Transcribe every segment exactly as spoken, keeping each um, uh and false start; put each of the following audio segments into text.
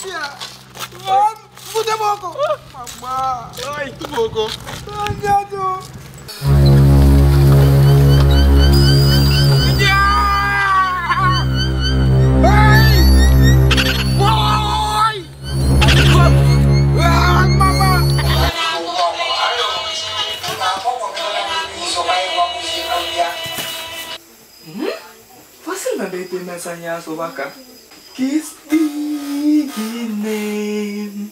Fute boko. Mama. Ai, tu boko. Andiamo. Bete mesanya sobaka kiss beginning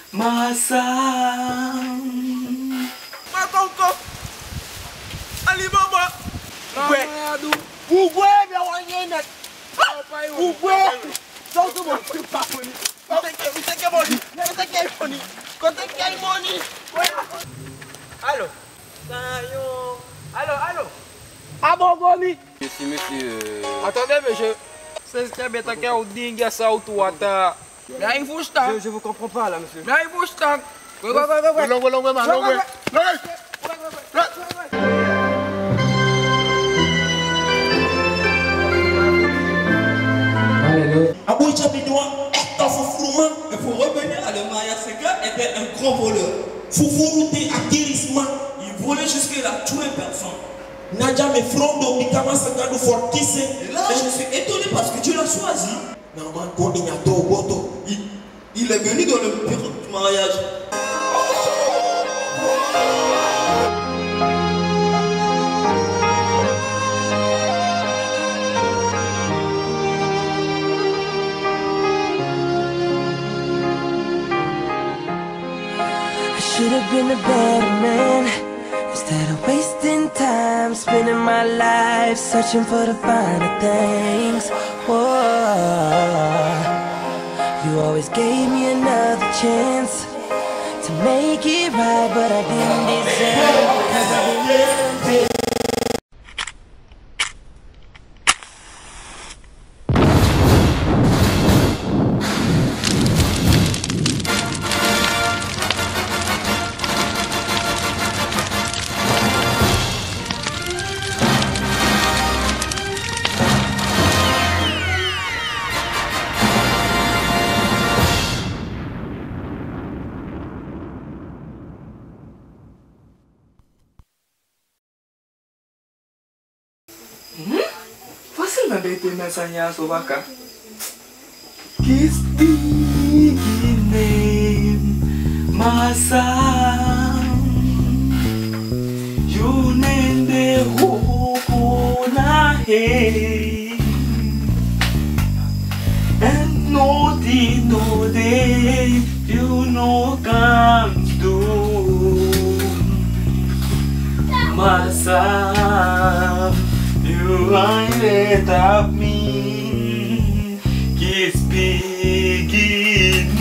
masam Matonko Ali baba Bwe Bugwe bia wanyena Bugwe Don't go to paponi Take take money Take money Take money Allô Sayo Allô allô Abogomi. Monsieur, monsieur. Euh... Attendez, monsieur. C'est ce qu'il y a bien taqué au dingue, ça ou tout, attends. Là, il faut stop. Je, je vous comprends pas, là, monsieur. Là, il faut stop. Ouais, ouais, ouais, ouais. Non, non, non, non, non, non. Abouïcha Bidouin est un foufouman. Et pour revenir à le mariage, ce gars était un grand voleur. Foufourouté à guérissement. Il volait jusqu'à tuer personne. Nadja me frondo mikama sangado fortisse. Et là, je suis étonné parce que tu l'as choisi. Il, il est venu dans le bureau du mariage. I should have been a better man. Instead of wasting time, spending my life searching for the finer things. Whoa. You always gave me another chance to make it right, but I didn't deserve it because I didn't live it. Facile bete mesanya sobaka kiss beginning masam you nende hopo na hey and no day no day you know comes to masam. You ain't up me, kiss beginning,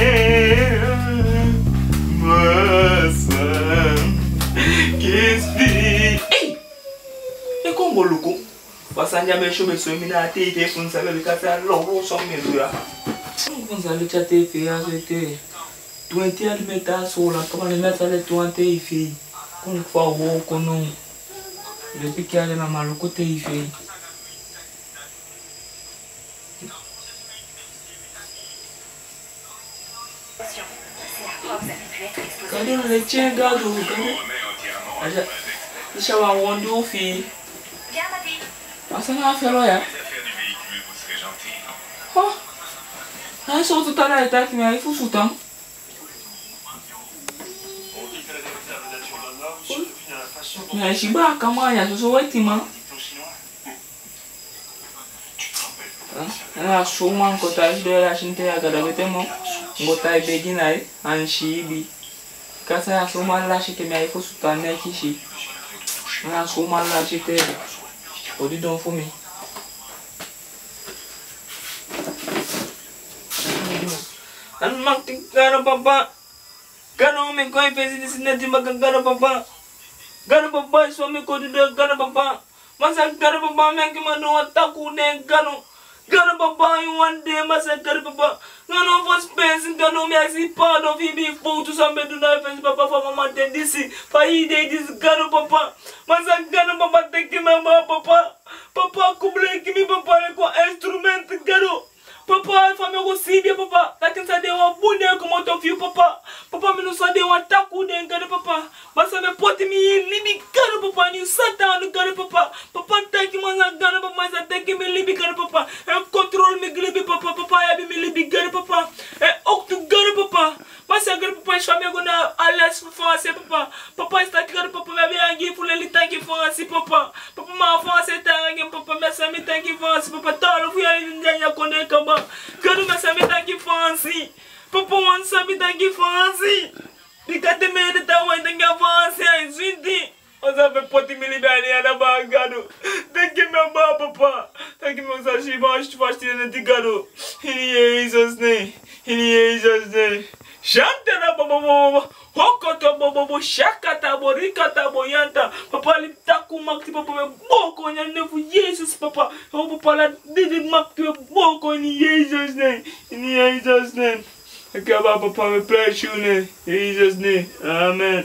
my son, kiss big. Hey, you come go look. Pasanja me show me so me na te te fun sabe because I love so me do ya. Fun sabe chate fi a te. twenty almeta sola, kama le meta le twenty fi. Kon fa wo kono. Depuis qu'il y a les mamans, le côté il fait. Regardez le tien, regarde, regardez. Je suis un wando fille. Ah, ça n'a fait là. Oh, un saut tout à l'heure, il faut soutenir. Mais je suis pas comment il y a ce soir timon. Ah, sûrement quand tu as de la chinte à gadabeté mon, quand tu as bédiné en chibi. Quand ça a sûrement lâché que mais il faut soutenir ici. Ah, sûrement lâché que au du don pour moi. An manque de papa. Quand on me quand il fait des signes de ma gana papa. Gana papa, il soit me code de gana papa. Masa gana papa, mais qui m'a donné un tacoup de gano. Gana papa, you one day, masa gana papa. Gana for space, gana me as he part of him before to some do not offense papa for mama ten this. For he did this gana papa. Masa gana papa, take him my papa. Papa, couple give me papa, like instrument gano. Papa, famille aussi bien, papa. La qu'est-ce que un bonnet comme ton vieux papa. Papa, mais nous sommes des un takou d'un gars de papa. Ma ça me porte mi libi gars de papa, ni satan de gars de papa. Papa, tant que moi ça gars de papa, ça tant que me libi gars de papa. Un contrôle me libi papa, papa, ya me libi gars de papa. Un octu gars de papa. Ma ça gars de papa, je famille gona à l'aise français papa. Papa, c'est gars de papa, mais bien gay pour les temps qui français papa. Papa, ma français tant papa, mais ça me tant qui français papa. Tant le fou ya nganya connaît kaba. Quero me saber daqui fancy. Papa want saber daqui fancy. Dica te me de ta mãe tem que fancy aí, gente. O sabe pode me liberar na bagado. Tem que me ba papa. Tem que me usar chiba, tu faz tirar de gado. Ele é Jesus né. Ele é Jesus né. Chante na baba. Hokoto bobo shakata borikata boyanta. Papa li taku makti papa me boko nya nefu Jesus papa. Oh papa la didi makti me boko in Jesus name. In Jesus name. Akaba papa me bless you name. In Jesus name. Amen.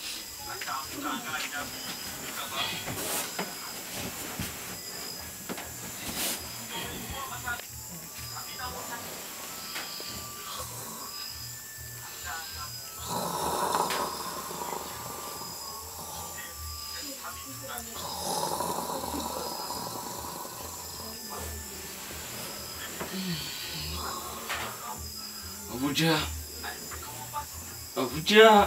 Abuja, Abuja,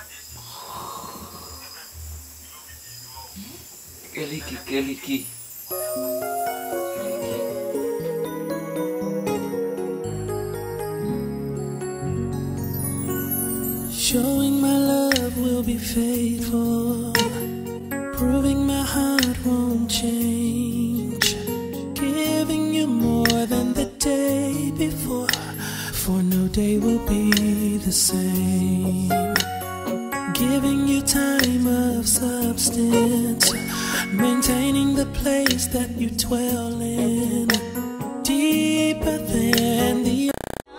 Keliki, Keliki, Showing my love will be faithful, proving my heart won't change, giving you more than the day before. For no day will be the same. Giving you time of substance, maintaining the place that you dwell in, deeper than the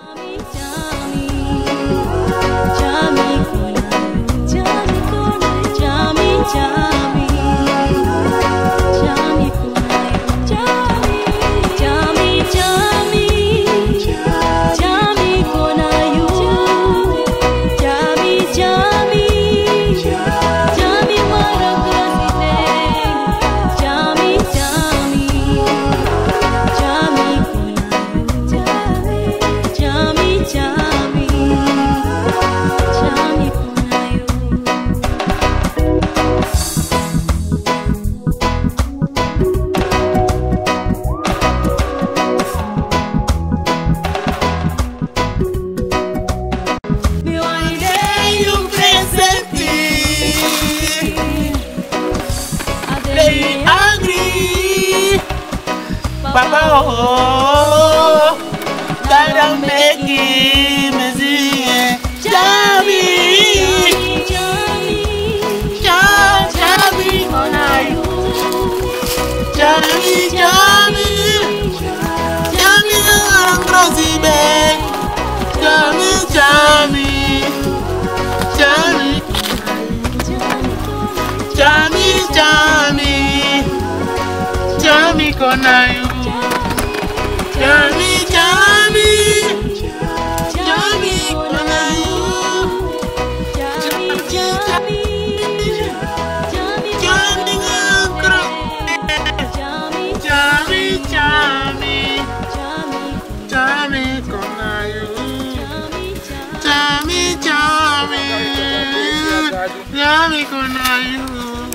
Papa, oh, that make him easy. Jammy, Jammy, Jammy, Jammy, Jammy, Jammy, I'm crossing back. Jammy, Jammy, Jammy, Jammy, Jammy, Jammy, Konayu. Jammy, Jammy, Jammy, Konayu. Jammy, Jammy, Jammy, Jammy, Jammy, Jammy, Konayu. Jammy, Jammy, Jammy, Konayu.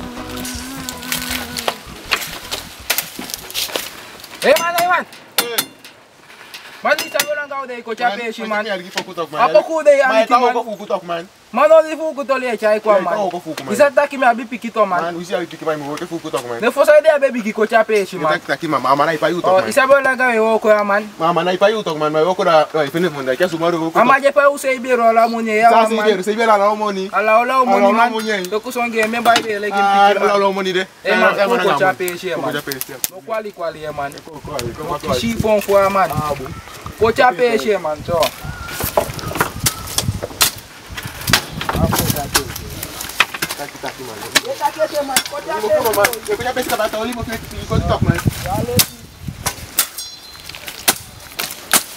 Hey man, hey man. Man, this time you don't go there, coach, I pay you, man. Apa ku dey Man, aniki, ikaw man? ako fukutok, man. Man, only fuku to le chai kwa, Yeah, man. ikaw ako fuku, man. Isa taki me abi pikito, man. Man, usi ali tiki man, mo fukutok, man. The first idea baby ki coach, I pay you, man. Kita taki man, mama na ipa yutok, Oh, man. isa bola gawe woko ya, man. Mama na ipa yutok, man. May wako na, ay, pinit mo na, kaya sumaru wako. Ama je pa usay biro la munye ya, Sa si man. Ibero, sa Ibero ala money. Ala ola Ala umoni, ola man. umoni, eh. To kusonge me ba be like Ah, him ala man. ala money de. Eh, man, fuku coach, I pay you, man. Fuku ja pay you. No quali quali, ya, man. Come on, She phone for man. Coach, I pay you, man. So. Taki taki man. Fuku man. Yo kuya pesa bata oli mo kuya fukutok, man.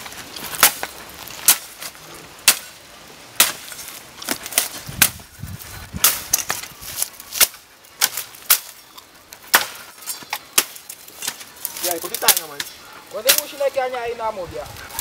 nya ina moja.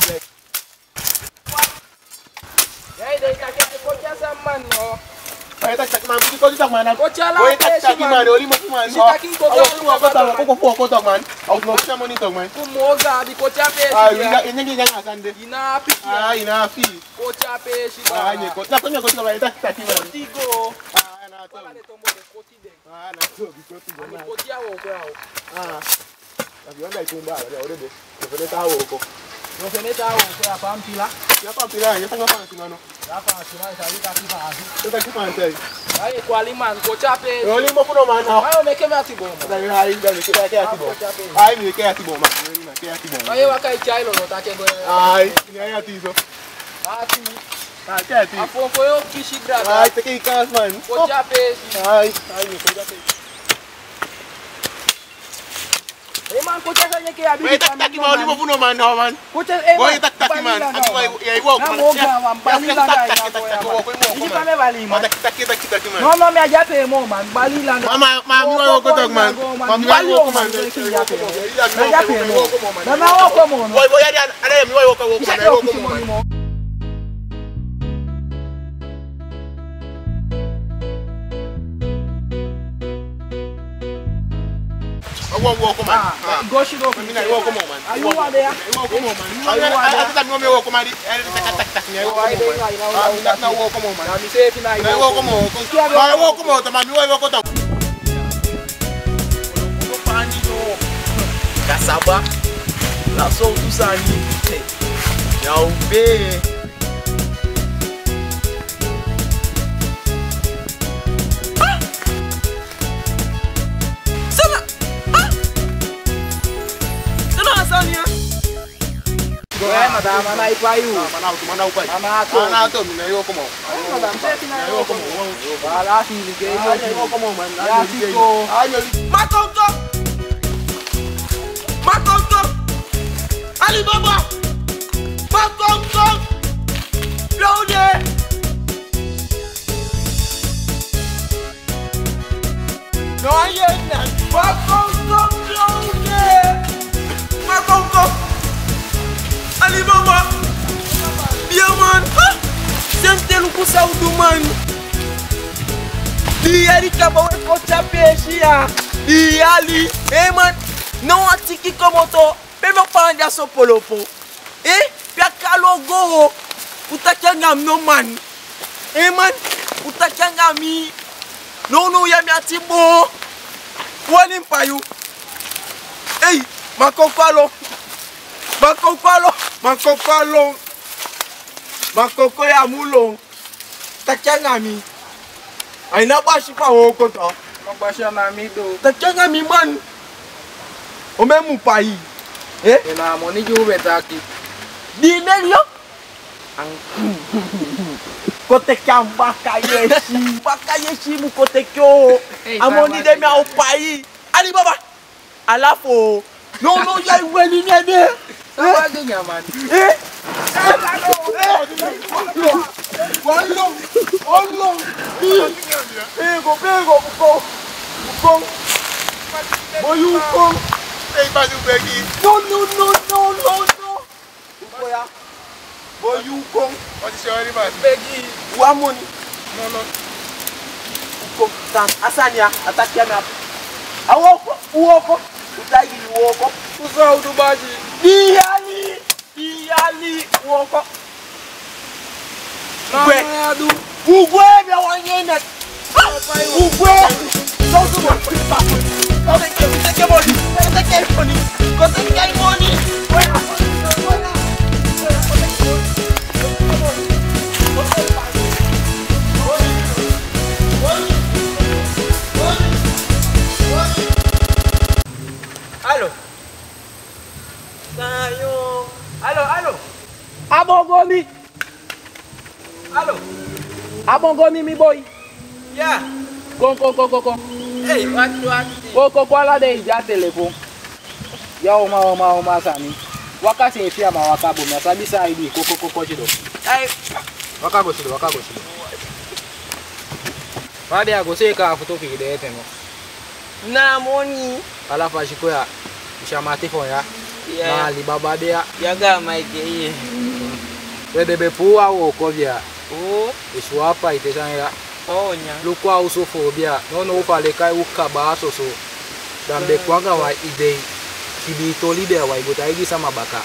Ya ide ikakete kocha samman no. Ay tak tak man, buti ko tak man. Kocha la Boy tak tak man, oli mo man. Sitaki ko Aw ko ko tak ko ko ko tak man. Aw no siya mo ni tak man. Kumoga di kocha pe. Ay ina ina ngi nga sande. Ina pi. Ah ina fi. Kocha pe shi Ah ba. ni ko tak ko ko tak tak tak man. Tigo. Ah na to. Wala de tombo de koti de. Ah na to bi ko ti Ni na. koti awo ko awo. Ah. Abi onda itumba, ya ore de. Ko ne ta wo ko. No se neta awo ko ya pampila. Ya pa pira, ya tanga pa singano. Ya pa shima ita ita kipa azu. Ita ki man tai. Ai kwali man kocha pe. Oli mo funo man na. Ayo meke me atibo. Da ni ai da ni ke ke atibo. Ai ni ke atibo ma. Ni ke atibo. Ayo wakai chai lo no ta ke go. Ai, ni ai atizo. Ati. Ah, ke ati. Afo ko yo kishi grada. Ai, te ke kas man. Kocha pe. Ai, ai ni ko da pe. Eh man kocha sa nyeke abi. Boy tak tak ki ma oli mo funo man na man. Kocha eh. Boy tak tak ki man. Abi boy ya iwo Na man. moga wa mbali la tak dai tak na tak boya. tak ko ko mo ko Ni man. kame bali Ma man. tak tak tak tak ki man. No no me aja pe mo man bali la. Mama ma mi wo ko tak man. Ma mi wo ko man. Na ja pe mo. Na na wo ko mo no. Boy boy ya ada mi wo ko wo ko man. Wo ko man. Wo wo ko man. Go shi do. Mi na wo ko mo man. Ayu wa de ya. Wo ko mo man. Ai ta mi wo ko man. Ai tak tak tak ni wo ko mo man. Ah, mi na wo ko mo man. Na mi se fi na Na wo ko mo. Ma wo ko mo ta ma mi wo ko ta. Ko pani no. Kasaba. La so tu sani. Ya ube. Go eh madama na ipayu. Mana tu mana upai. Mana to. Mana tu mi na wo ko mo. Madam se fi na Na wo ko mo. Bala fi ni ke yo. Ai wo ko mo man. Ya si ko. Ai yo. Makonko! Makonko! Alibaba! Makonko! Lode! No ayena! Makonko! Lode! Makonko! Alibaba! Bien man! Sente luku saudu man! Diari kaba we kocha peshi ya. Diali, eh man, não atiki como to, pelo panja so polopo. Eh, pia kalogo, utakanga no man. Eh man, utakanga mi. No no ya mi atibo. Wani mpayu. Eh, makokwalo. Makokwalo, makokwalo. Makoko ya mulong. Takanga mi. Aina bashi pa woko to. Mabasha na mi do. Takanga mi man. Ome mu pai. Eh? Ina mo ni ju betaki. Di nelio. Ang kote kamba kayeshi. Bakayeshi mu kote kyo. Amoni de mi au pai. Ali baba. Alafo. No no ya weni nede. Sawa de nyaman. Eh? Wallo. Wallo. Pego, pego, buko. Buko. Boyu buko. Ei ba du begi. No, no, no, no, no, no. Buko ya. Boyu buko. O ti se ori ba. Begi. Wamoni. No no. Buko. Tan. Asania. Atakia na. Awoko. Uwoko. Utagi uwoko. Usa udubaji. Diali. Diali. Uwoko. Ugwe. Adu. Ugwe bia wanyena. Ugwe. Don't do what you stop. Don't take it. Take your money. Take your money. Go take your money. Allo. Tayo. Allo, allo. Abongomi. Allo. Abongomi mi boy. Yeah. Kon kon kon kon kon. Hey, what what? Ko ko ko ala de ja telephone. Ya o ma o ma o ma sani. Waka se fi ama waka bo mi asabi sa idi ko ko ko ko jido. Hey. Waka go sido, waka go sido. Wadi ago se ka foto fi de eteno. Na money. Alafu ashiko ya. Ishamati fo ya. Na Alibaba dia. Yaga Mike. Wede be puwa woko bia. Oh. Isu hapa itesanya. Oh nya. Lukwa usofo bia. No no ufale kai ukaba so so. Dambe kwanga wa idei. Kibi toli bia wa ibota igi sama baka.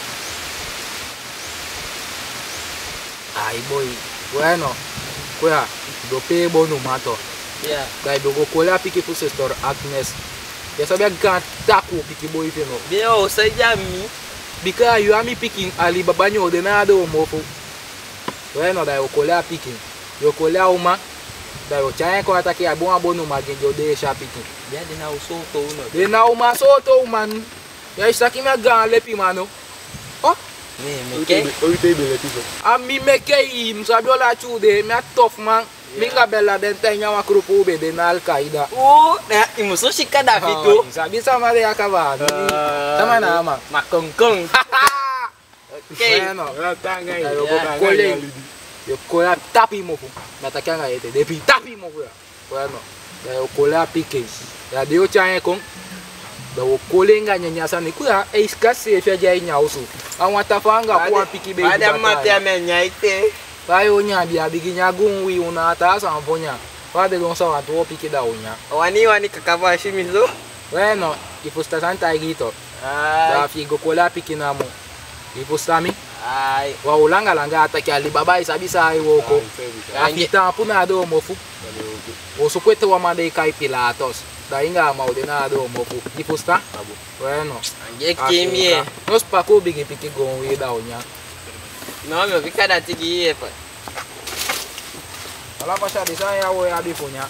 Ai boy. Bueno. Kwa dope bonu mato. Yeah. Dai dogo kola piki fu store Agnes. Ya sabia gan taku piki boy feno. Bio sajami. Bika you ami picking Alibaba nyo de na do mofo. Bueno dai okola picking. Yo kola uma. Dai o chae ko ataki abon abonu magenjo de sha picking. Dia de na usoto uno. De na uma soto man. Ya istaki me gan lepi mano. Oh. Me me ke. O ite be lepi so. Ami me ke im sabiola chude me tough man. Minga bella den tenya wa grupo be de na Al-Qaeda. Oh, na imuso shika Davido. Sabi sama de akaba. Sama na ama. Makongkong. Okay. Bueno, Tanga yo kole. Yo kola tapi mo. Nataka nga ete depi tapi mo ya. Bueno, yo kola pike. Ya dio chae kon. Do kole nga nyanyasa ni kuya e iskase fia ja nyausu. Awata fanga kwa piki be. Ada mate amenya ite. Bayo nya bia biginya gunwi una ta sa mponya. Pade gonsa watu piki da unya. Wani wani kakava shimizo. Bueno, ifusta santa igito. Da figo kola piki namo. Ifustami. Ai. Wa ulanga langa ataki Alibaba isabisa ai woko. Afita puna do mofu. Osukwete wa mande kai Pilatos. Da inga maudena do mofu. Ifusta? Bueno. Ange kimie. Nos pako bigi piki gonwi da unya. No me fica da tigi epa. Ala pasha disa ya wo ya bifunya.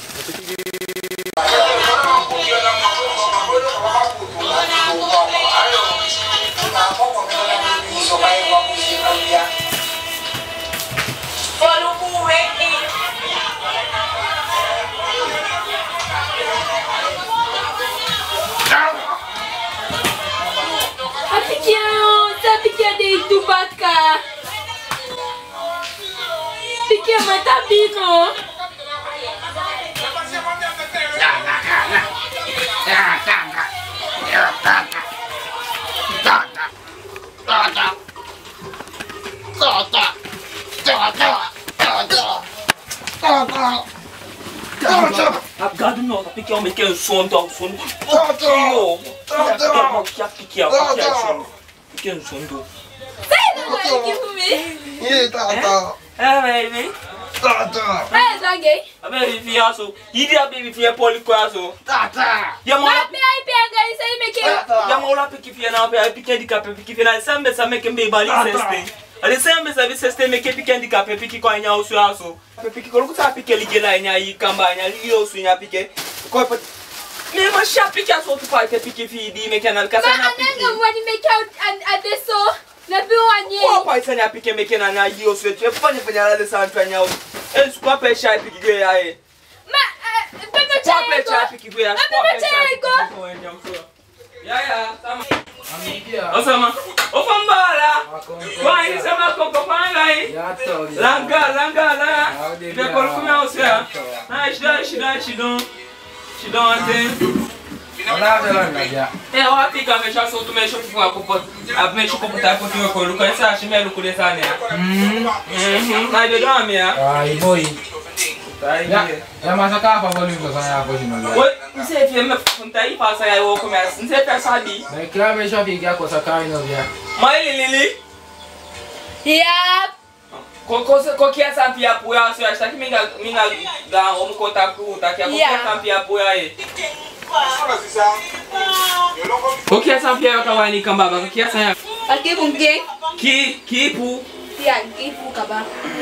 Pique matabino. Agado não, tá pique homem que é o som do som. Pique, pique, pique, pique o som do. Sai do lado aqui por mim. E tá, tá. É, baby. Tá, tá. É, zaguei. A baby fiaço. E dia baby fia poliquaço. Tá, tá. E a mão. Mas aí pega isso aí me que. E a mão lá pique fia não, pique de capé, pique fia. Sambe sabe que me bali seste. Ali sambe sabe seste me que pique de capé, pique com a nha o suaço. Pique coloca sa pique ligue lá nha e cambanha ali o sunya pique. Coi mesmo chá pique a solto pai que pique fia de me que na casa na pique. Mas eu vou me que a deso. Na biwanye. Kwa pai sanya pique me que na nha e o suya. Fanya fanya lá de santo nha o. Eles com a peixe pique que aí. Mas pepe Kwa peixe pique que aí. Kwa peixe Ya ya, sama. O sama. O fambala. Kwa ini sama koko pangai. Langa langa la. Ide kol kuma osia. Na shida shida shidon. Shidon ate. Ona dela ngaja. Eh, o apika mesha so tu mesha fua kopo. A mesha kopo ta ko tu ko lu ko sa shi me lu ku de sa ne. Mhm. Mhm. Na be do amia. Ai boy. Tai. Ya, ya masaka fa voli ko sa ya ko shino ya. Oi, você vê me funtai passa aí o começo. Não sei pensar ali. Dai kila me shofi ga ko sa kai no ya. Mai lili. Yeah. Ko ko que essa pia puya so acha que minga minga da o mo kota ku ta que ko essa pia puya aí. O que essa pia ka wani kamba ba que essa ya. Aqui com quem? Ki ki pu. Ti aqui pu kaba.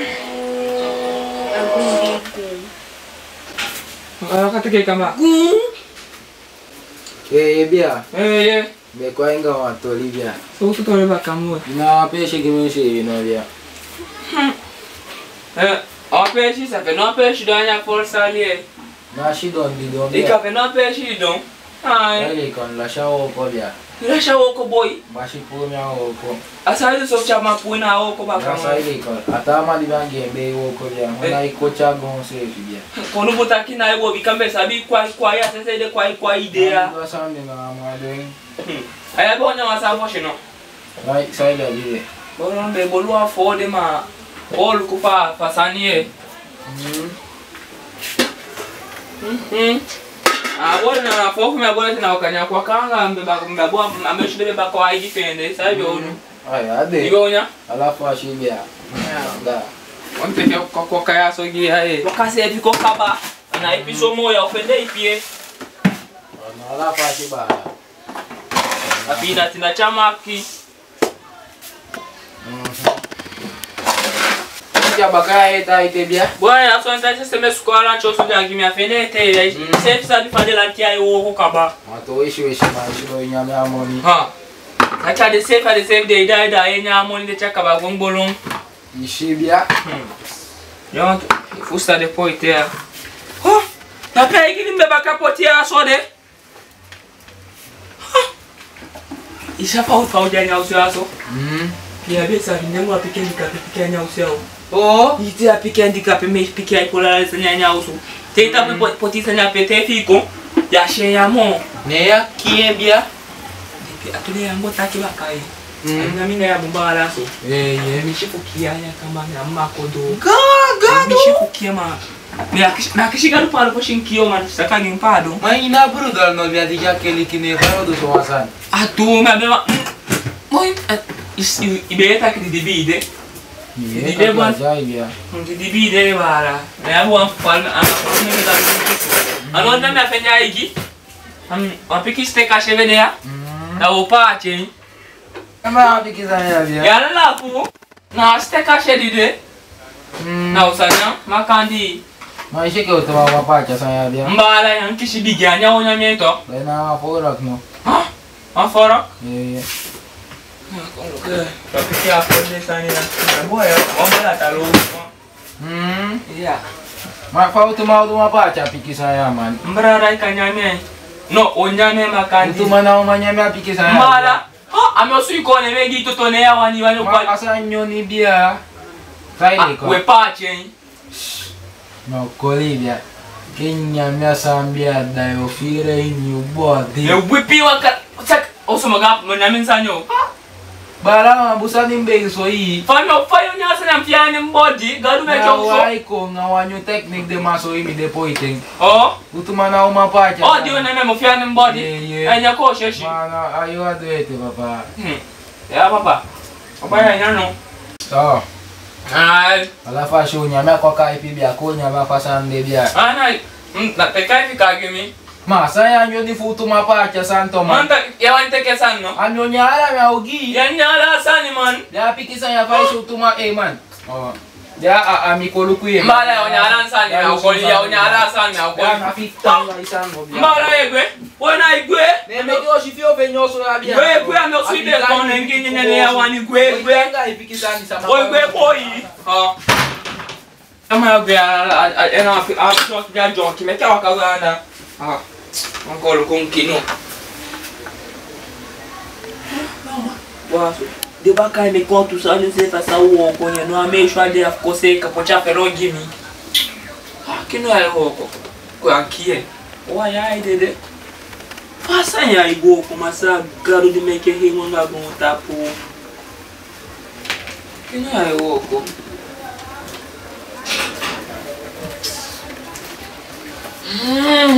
Ah, kata ke kamba. Gum. Ke bia. Eh ye. Be ko inga wa to libia. So tu to ba kamu. Na peixe que me che no bia. Eh, a peixe ça fait non peixe dans la force ali. Na shi don di don E bia. ka fait non peixe don. Ai. Ele kon la shao ko bia. Ilasha woko boy. Bashi pumi ya woko. Asa ile so chama puna woko baka. Asa ile iko. Atama di bangi mbe woko bia. Mwana iko chago nse bia. Kono butaki na ebo bikambe sabi kwa kwa ya sese ile kwa kwa idea. Ndo sande na amade. Aya bonya wasa fo shino. Right side bia. Bono be bolua fo de ma all kufa fasanie. Mhm. Mhm. Ah, wala na fofu me bola tena wakanya kwa kanga mbeba mbeba ameshide beba kwa igifende sasa hivyo onu. Aya ade. Igonya. Alafu ashibia. Da. Onte kwa kwa kaya so gi hai. Wakase epiko kaba. Na episo moya ofende ipie. Na alafu ashiba. Apida tina chamaki. Ya bakaya ita itebia. Bwana aso nta sema sukara choso ja kimi afende te. Safe sabi fande la tia yo kaba. Mato ishi ishi ma ishi no nyame amoni. Ha. Acha de safe de safe de ida ida enya amoni de chaka ba gongbolon. Ishibia. Yo, fusta de poitea. Oh, na pe igini mbeba kapotia aso de. Isha fa ufa ujanya usio aso. Mhm. Pia besa vinyangu apike ndikape pike nya usio. Oh, Ite apike ndikape me pike ai pola sanya nya usu. Teita pe potisa nya pete fiko. Ya sheya mo. neya kiebia. Atule yango taki bakai. Na mimi ya bumbala so. Eh, ye. Mishifukia ya kama na makodo. Ga ga. Mishifukia ma. Na kishiga do palo poshinkio man saka gimpado. Mas ina brudal no via de aquele que nem cara do Soasan. Ah, tu me beba. Moi, ibeta que divide. Divide bom. Não divide bara. É bom falar, ah, não me dá. Ano na me afenya igi. Am, apiki ste ka chevedea. Na opa chen. Ama apiki zanya via. Ya la fu. Na ste ka chedide. Na usanya makandi. Mas che que eu tava uma parte zanya via. Mbala yan kishibigi anya onya mieto. Na fora no. Ah, afora. Eh. Tapi a fonde sani na boa é vamos lá tá louco. Hum. Yeah. Mas falta mal de uma parte apiki zanya man. Mbrara ikanyame. No, onyame makandi. Tu mana uma nyame apiki zanya. Mala. Oh, ame osu ikone megi totone ya wani wani kwa. Asa nyoni bia. Sai liko. We pache. No colibia. Kenya mia sambia da eu fire in you body. Eu whipi waka. Sak osu maga mnyame sanyo. Bara busani mbegi so yi. Fano fayo nyasa na mfiane mbodi, gadu me Ngawa chonso. iko ngawa new technique de maso imi de poiting. Oh. Utumana uma pacha. Oh, dio na me mfiane mbodi. Yeah, yeah. Enya ko sheshi. Mana ayo aduete papa. Hmm. Ya papa. Papa ya nyano. So. Ai. Alafu asho nyama kwa kai pibia ko nyama kwa sande bia. Ana, na tekai fikagimi. Ma saya anyo di futu mapacha santo man. Manta ya wante ke sanno. Anyo nyara me augi. Ya nyala sani man. Ya piki saya fai utuma e man. Oh. Ya a amikolu kuye. Mbala ya nyala sani na ukoli ya nyala sani na ukoli. Ya napita ya isango bia. Mbala egwe. Wona igwe. Ne me dio shifio venyoso ya bia. Gwe gwe ame suide kono nginye nyene ya wani gwe gwe. Nga ipiki sani sama. Oi gwe boyi. Ha. Ama gwe ena a so ya jon ki meka wakazana. Ha. Mangolo com kino. Wasu. De baka me conto só de você fazer o oco, não a meio chua de afcoce que pode aferro gimi. Ah, que não é oco. O aqui é. O ai ai dede. Faça aí go como essa garo de me que rimo na bom tapo. Que não é oco. Hum.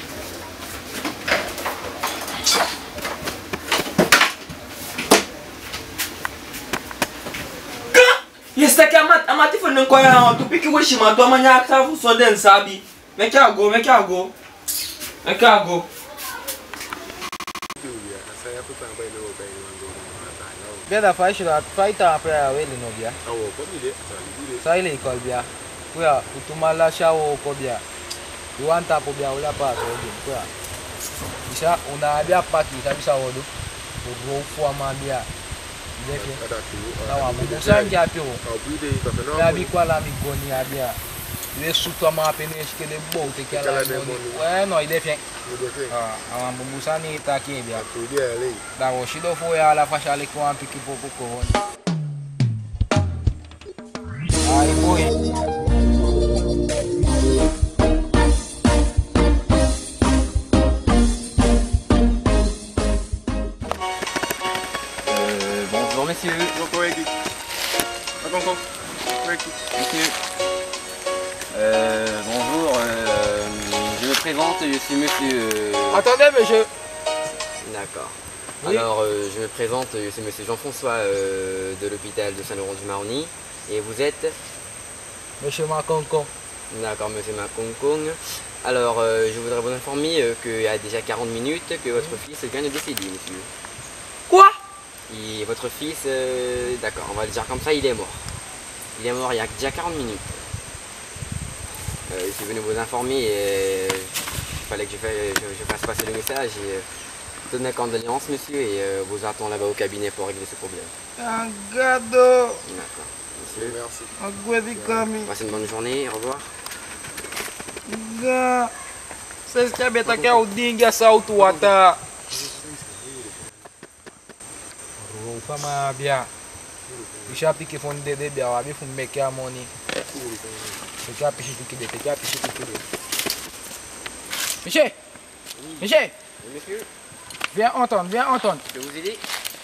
Yes, I can't. I'm not even going to pick a wish. I'm doing my actor so then, Sabi. Make her go, make her go. Make her go. Beda faz lá, vai tá para ele no bia. Ah, o comida. Sai ele col bia. Kuya, utumala siya o ko bia. Iwanta po bia wala pa so din. Kuya. Bisa una bia paki sabi sa wodo. Urofo amabia. Defi. Na wa busan japio. Ya bi kwala mi goni abia. Il est sous toi, ma peine, je suis beau, tu es là. Ouais, non, il est bien. Ah, avant de vous ça, il est à qui bien. D'accord, je suis de fou à la fâche à l'école un petit peu pour couronner. Aïe, boy. Bonjour messieurs. Monsieur. Euh, bonjour, euh, je me présente, je suis monsieur... Euh... Attendez monsieur. D'accord. Oui. Alors euh, je me présente, je suis monsieur Jean-François euh, de l'hôpital de Saint-Laurent-du-Maroni. Et vous êtes? Monsieur Maconcon. D'accord, monsieur Maconcon. Alors euh, je voudrais vous informer euh, qu'il y a déjà quarante minutes que votre fils vient de décéder, monsieur. Quoi? Et votre fils, euh, d'accord, on va le dire comme ça, il est mort. Il est mort il y a déjà quarante minutes. Euh, je suis venu vous informer et il fallait que je, fasse, je, je fasse passer le message et euh, toutes mes condoléances, monsieur, et euh, vous attendons là-bas au cabinet pour régler ce problème. Un gâteau. D'accord, monsieur. Merci. Un guadicami. Passez une bonne journée, au revoir. Ga. Saya siya beta kaya udinga sa utuata. Rufa ma bia. Isha piki fonde de bia wa bi fun make ya money. Te kya pichi piki de, te kya pichi piki de. Michel. Michel. Oui, monsieur. Viens entendre, viens entendre. Je peux vous aider?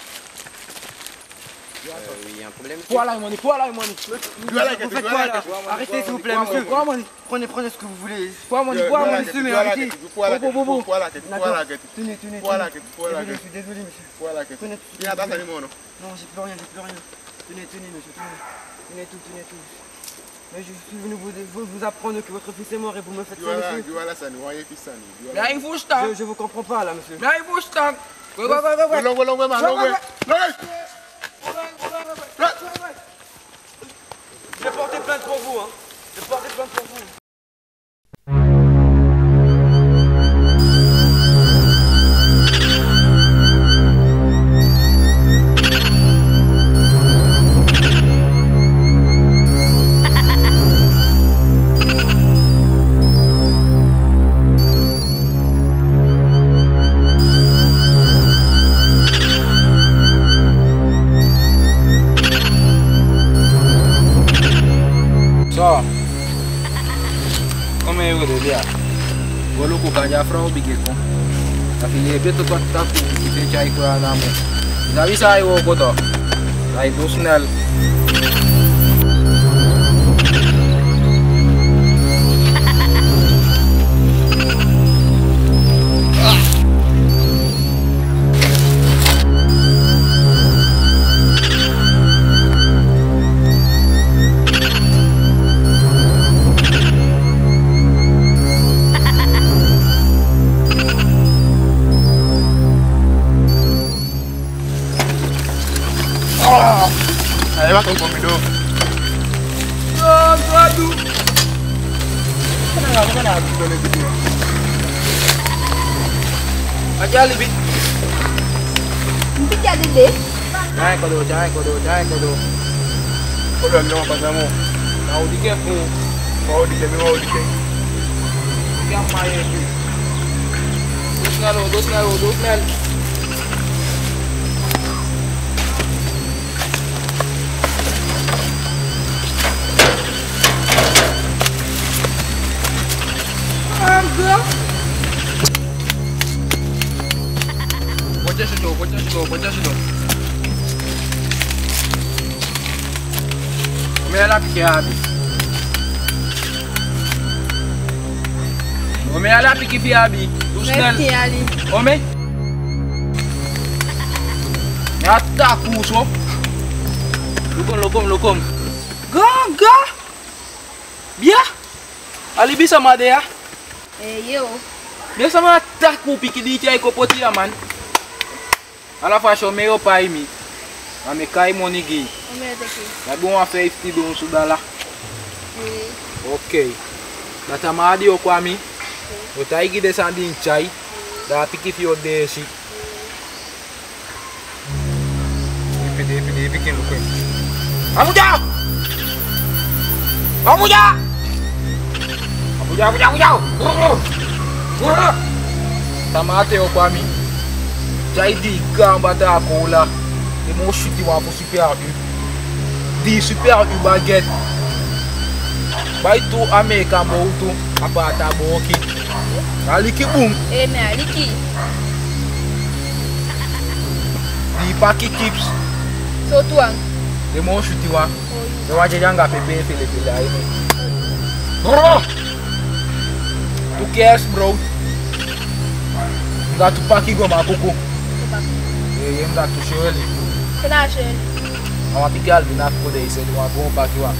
Euh, oui, il y a un problème. Quoi là, money, quoi là, money. Vous faites quoi là? Arrêtez s'il vous plaît, monsieur. Prenez, prenez ce que vous voulez. Quoi, money, quoi, money, monsieur, mais arrêtez. Bobo, bobo. Tenez, tenez, tenez. Voilà, Désolé, je suis désolé, monsieur. Voilà, Prenez tout. il y a dans le monde. Non, j'ai plus rien, j'ai plus rien. Tenez, tenez, monsieur, tenez. Tenez tout, tenez tout. Mais je suis venu vous, vous, vous apprendre que votre fils est mort et vous me faites ça, Voilà, monsieur. voilà, ça nous voyait fils ça. Là, il faut stop. Je, je vous comprends pas là, monsieur. Là, il faut stop. Ouais, ouais, ouais, ouais. Longue, longue, longue, longue. Je vais porter plainte pour vous, hein. Je vais porter plainte pour vous. Come io vedo via. Quello che caglia fra ubige ko. Tapi ye beto ko ta ku ite chai ko na mo. Da bisa ai wo ko to. Ai dosnal. Allez, va ton comido. Ah, gado. Kenapa kenapa aku boleh gitu? Aja lebih. Nanti dia dede. Jangan kodo, jangan kodo, jangan kodo. Kau dah ngomong apa kamu? Mau dikit ku. Mau dikit, mau dikit. Yang main itu. Dosnal, dosnal, dosnal. Bocah sudah, bocah sudah, bocah sudah. Umeala piki abi. Umeala piki fi abi. Dusnal. Merci Ali. Ome. Nyata kuso. Lukom, lukom, lukom. Gaga. Bia. Ali bisa made ya. Eh yo. Biasa mah tak ku piki di cai ko poti aman. Ala fasho meio pai mi. Ame kai monigi. O meu daqui. Na bom a fifty do sudala. Eh. Okay. Data madi o kwa mi. O taigi de sandi in chai. Da piki fio desi. Pede pede piki luko. Amuja! Amuja! Bujau, bujau, bujau. Tamate o kwa mi. Jai di gambata akola. E mo chuti wa pour super U. Di super U baguette. Bai tu Amerika mo tu apata boki. Aliki boom. Eh mais aliki. Di paki chips. So tuang. E mo chuti wa. E wa janga pepe fele fele ai. Bro. Tu cares bro. Nga tu paki go makoko. Eh, yem da tu shele. Kena shele. Awa pikal bina ko de ise wa go paki wa.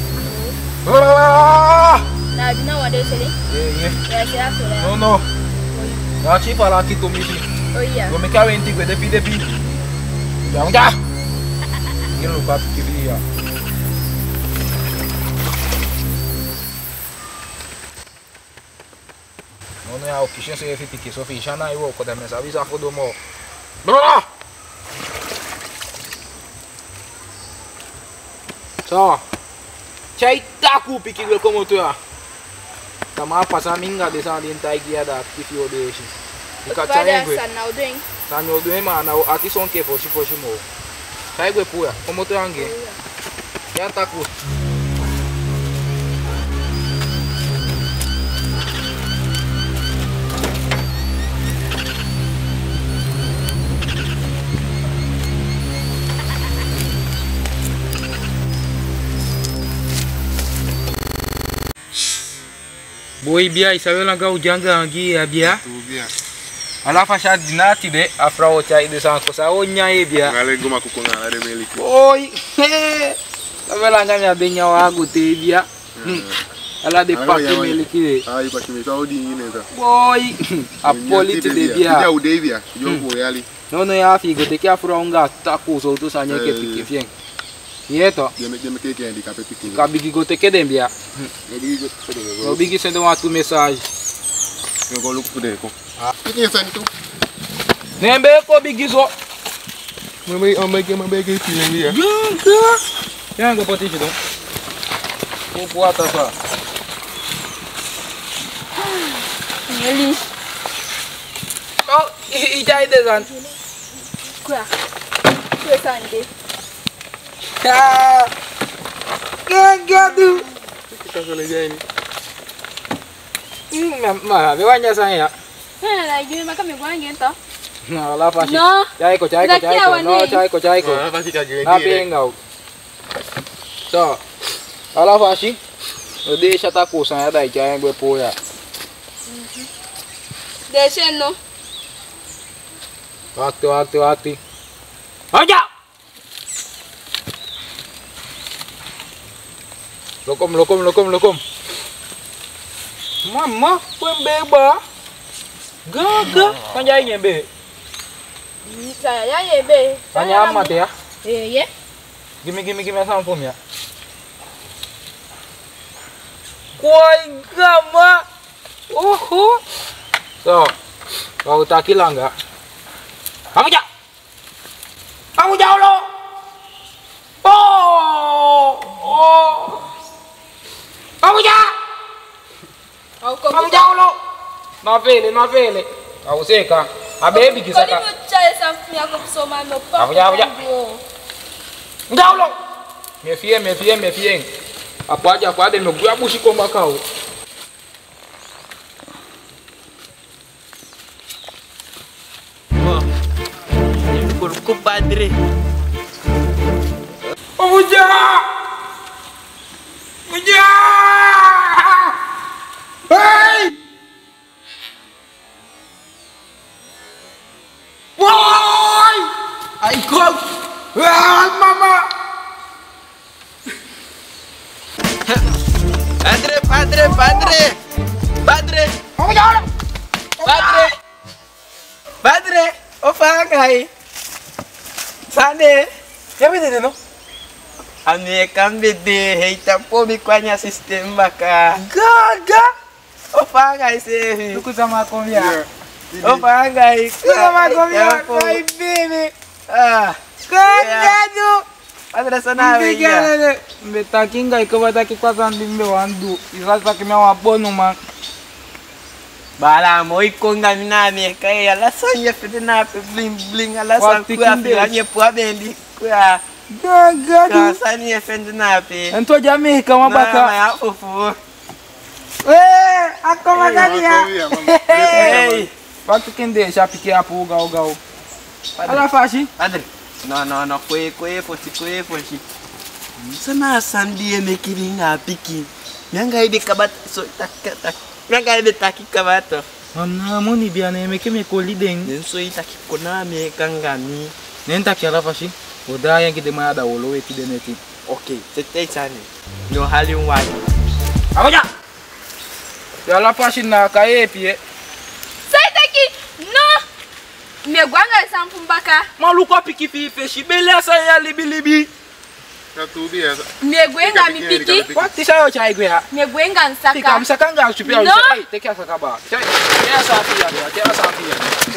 Na bina wa de sele. Eh, eh. Ya se asola. No, no. Na chi fala ki to mishi. Oh yeah. Go me ka venti go depi depi. Ya, ya. Quiero lo papi que via. Non è a occhio se fiti che so fiscia na io ko da me sa visa ko do mo. Bro! So. Chai taku piki go como tu ya. Tama pasa minga de sa din tai gia da ki fio de shi. Ka chai go. San na odeng. San no do ma na ati son ke fo shi fo shi mo. Chai go pu ya. Como tu ange. Ya taku. Boy bia isabe langa ujanga angi ya bia. Tu bia. Ala fasha dinati de afra o chai de sanko sa o nyae bia. Ngale goma kukonga ale meliki. Boy. Sabe langa nya de nya wangu te bia. Ala de paki meliki de. Ai paki me sa odi ngine ta. Boy. A politi de bia. Dia o de bia. Yo ko yali. No no ya figo te kia afra unga taku so tu sanya ke piki fien. Yeto. Dia me dia me ke ke handicap piki. Ka bigi go te ke dem bia. Yo bigi go te de. No bigi sendo uma tu mensagem. Yo go look pude ko. Ah. Piki sen tu. Nembe ko bigi zo. Mame amake mabeke pili bia. Ganga. Yanga poti chido. Ko puata sa. Eli. Oh, ijai de zan. Quoi? Que sande. Ah. Gangadu. Kaka le jai ni. Hmm, ma be wanya san ya. Eh, la yue makame gwange ento. Na la fashi. No. Chai ko chai ko chai ko. No, chai ko chai ko. Ah, pasti ka gele. Na benga. So. Ala fashi. O deixa tá coçando daí que é gue poia. Deixa no. Waktu waktu waktu. Aja. Lokom lokom lokom lokom. Mama, kuen beba. Gaga, panjai nyembe. Saya ya yebe. Tanya amat ya. Eh, ye. Gimme gimme gimme sampum ya. Koi gama. Oho. So, kau tak hilang enggak? Kamu jauh. Kamu jauh lo. Oh. Oh. Kamu jauh. Kamu jauh lo. Ma vele, ma vele. Kau seka. Abebi kisah kak. Kau cai sampai aku bersama meu pai. Kamu jauh jauh. Jauh lo. Me fie, me fie, me fie. Apa aja apa ada meu gua busi komba kau. Por padre. Oh, Buja! Buja! Hey! Boy! I called. Ah, mama! Padre, padre, padre. Padre. Oh, Buja! Padre. Padre. O fangai. Sane. Ya bede no? Ame kambede heita pomi kwanya system baka. Gaga. O fangai se. Tuku sama komia. O fangai. Sama komia. Kai bebe. Ah. Gaga. Padre sana we ya. Mbeta kinga ikobata kikwaza ndimbe wandu. Izasa kimya wabono man. Bala mo ikonga minami kaya la sanya fete na bling bling ala san kwa filanye kwa bendi kwa gaga sanya fete na pe ento Jamaica mabaka ya fufu eh akoma galia hey Patu kende já piquei a pulga o gal. Ala fashi. Padre. No no no kwe kwe fosi kwe fosi. Sana sandi me kiringa piki. Nyanga ide kabat so tak tak. Nyanga ide taki kabato. Ana moni biane me ke me koliden. Den so itaki kona me kangami. Nenta que ala fashi. O da yang que demanda o lo eti deneti. Okay, tete chane. Yo hali unwani. Agoja. Ya ala fashi na kae pie. Non! Me guanga sampumbaka. Maluco piki fi feshi beleza ya libi libi. Ya tu dia. Me guanga mi piki. Quanto sai eu já igreja? Me guanga nsaka. Tika msaka nga chupia no. Ai, tem que acabar. Tem essa filha, tem essa filha.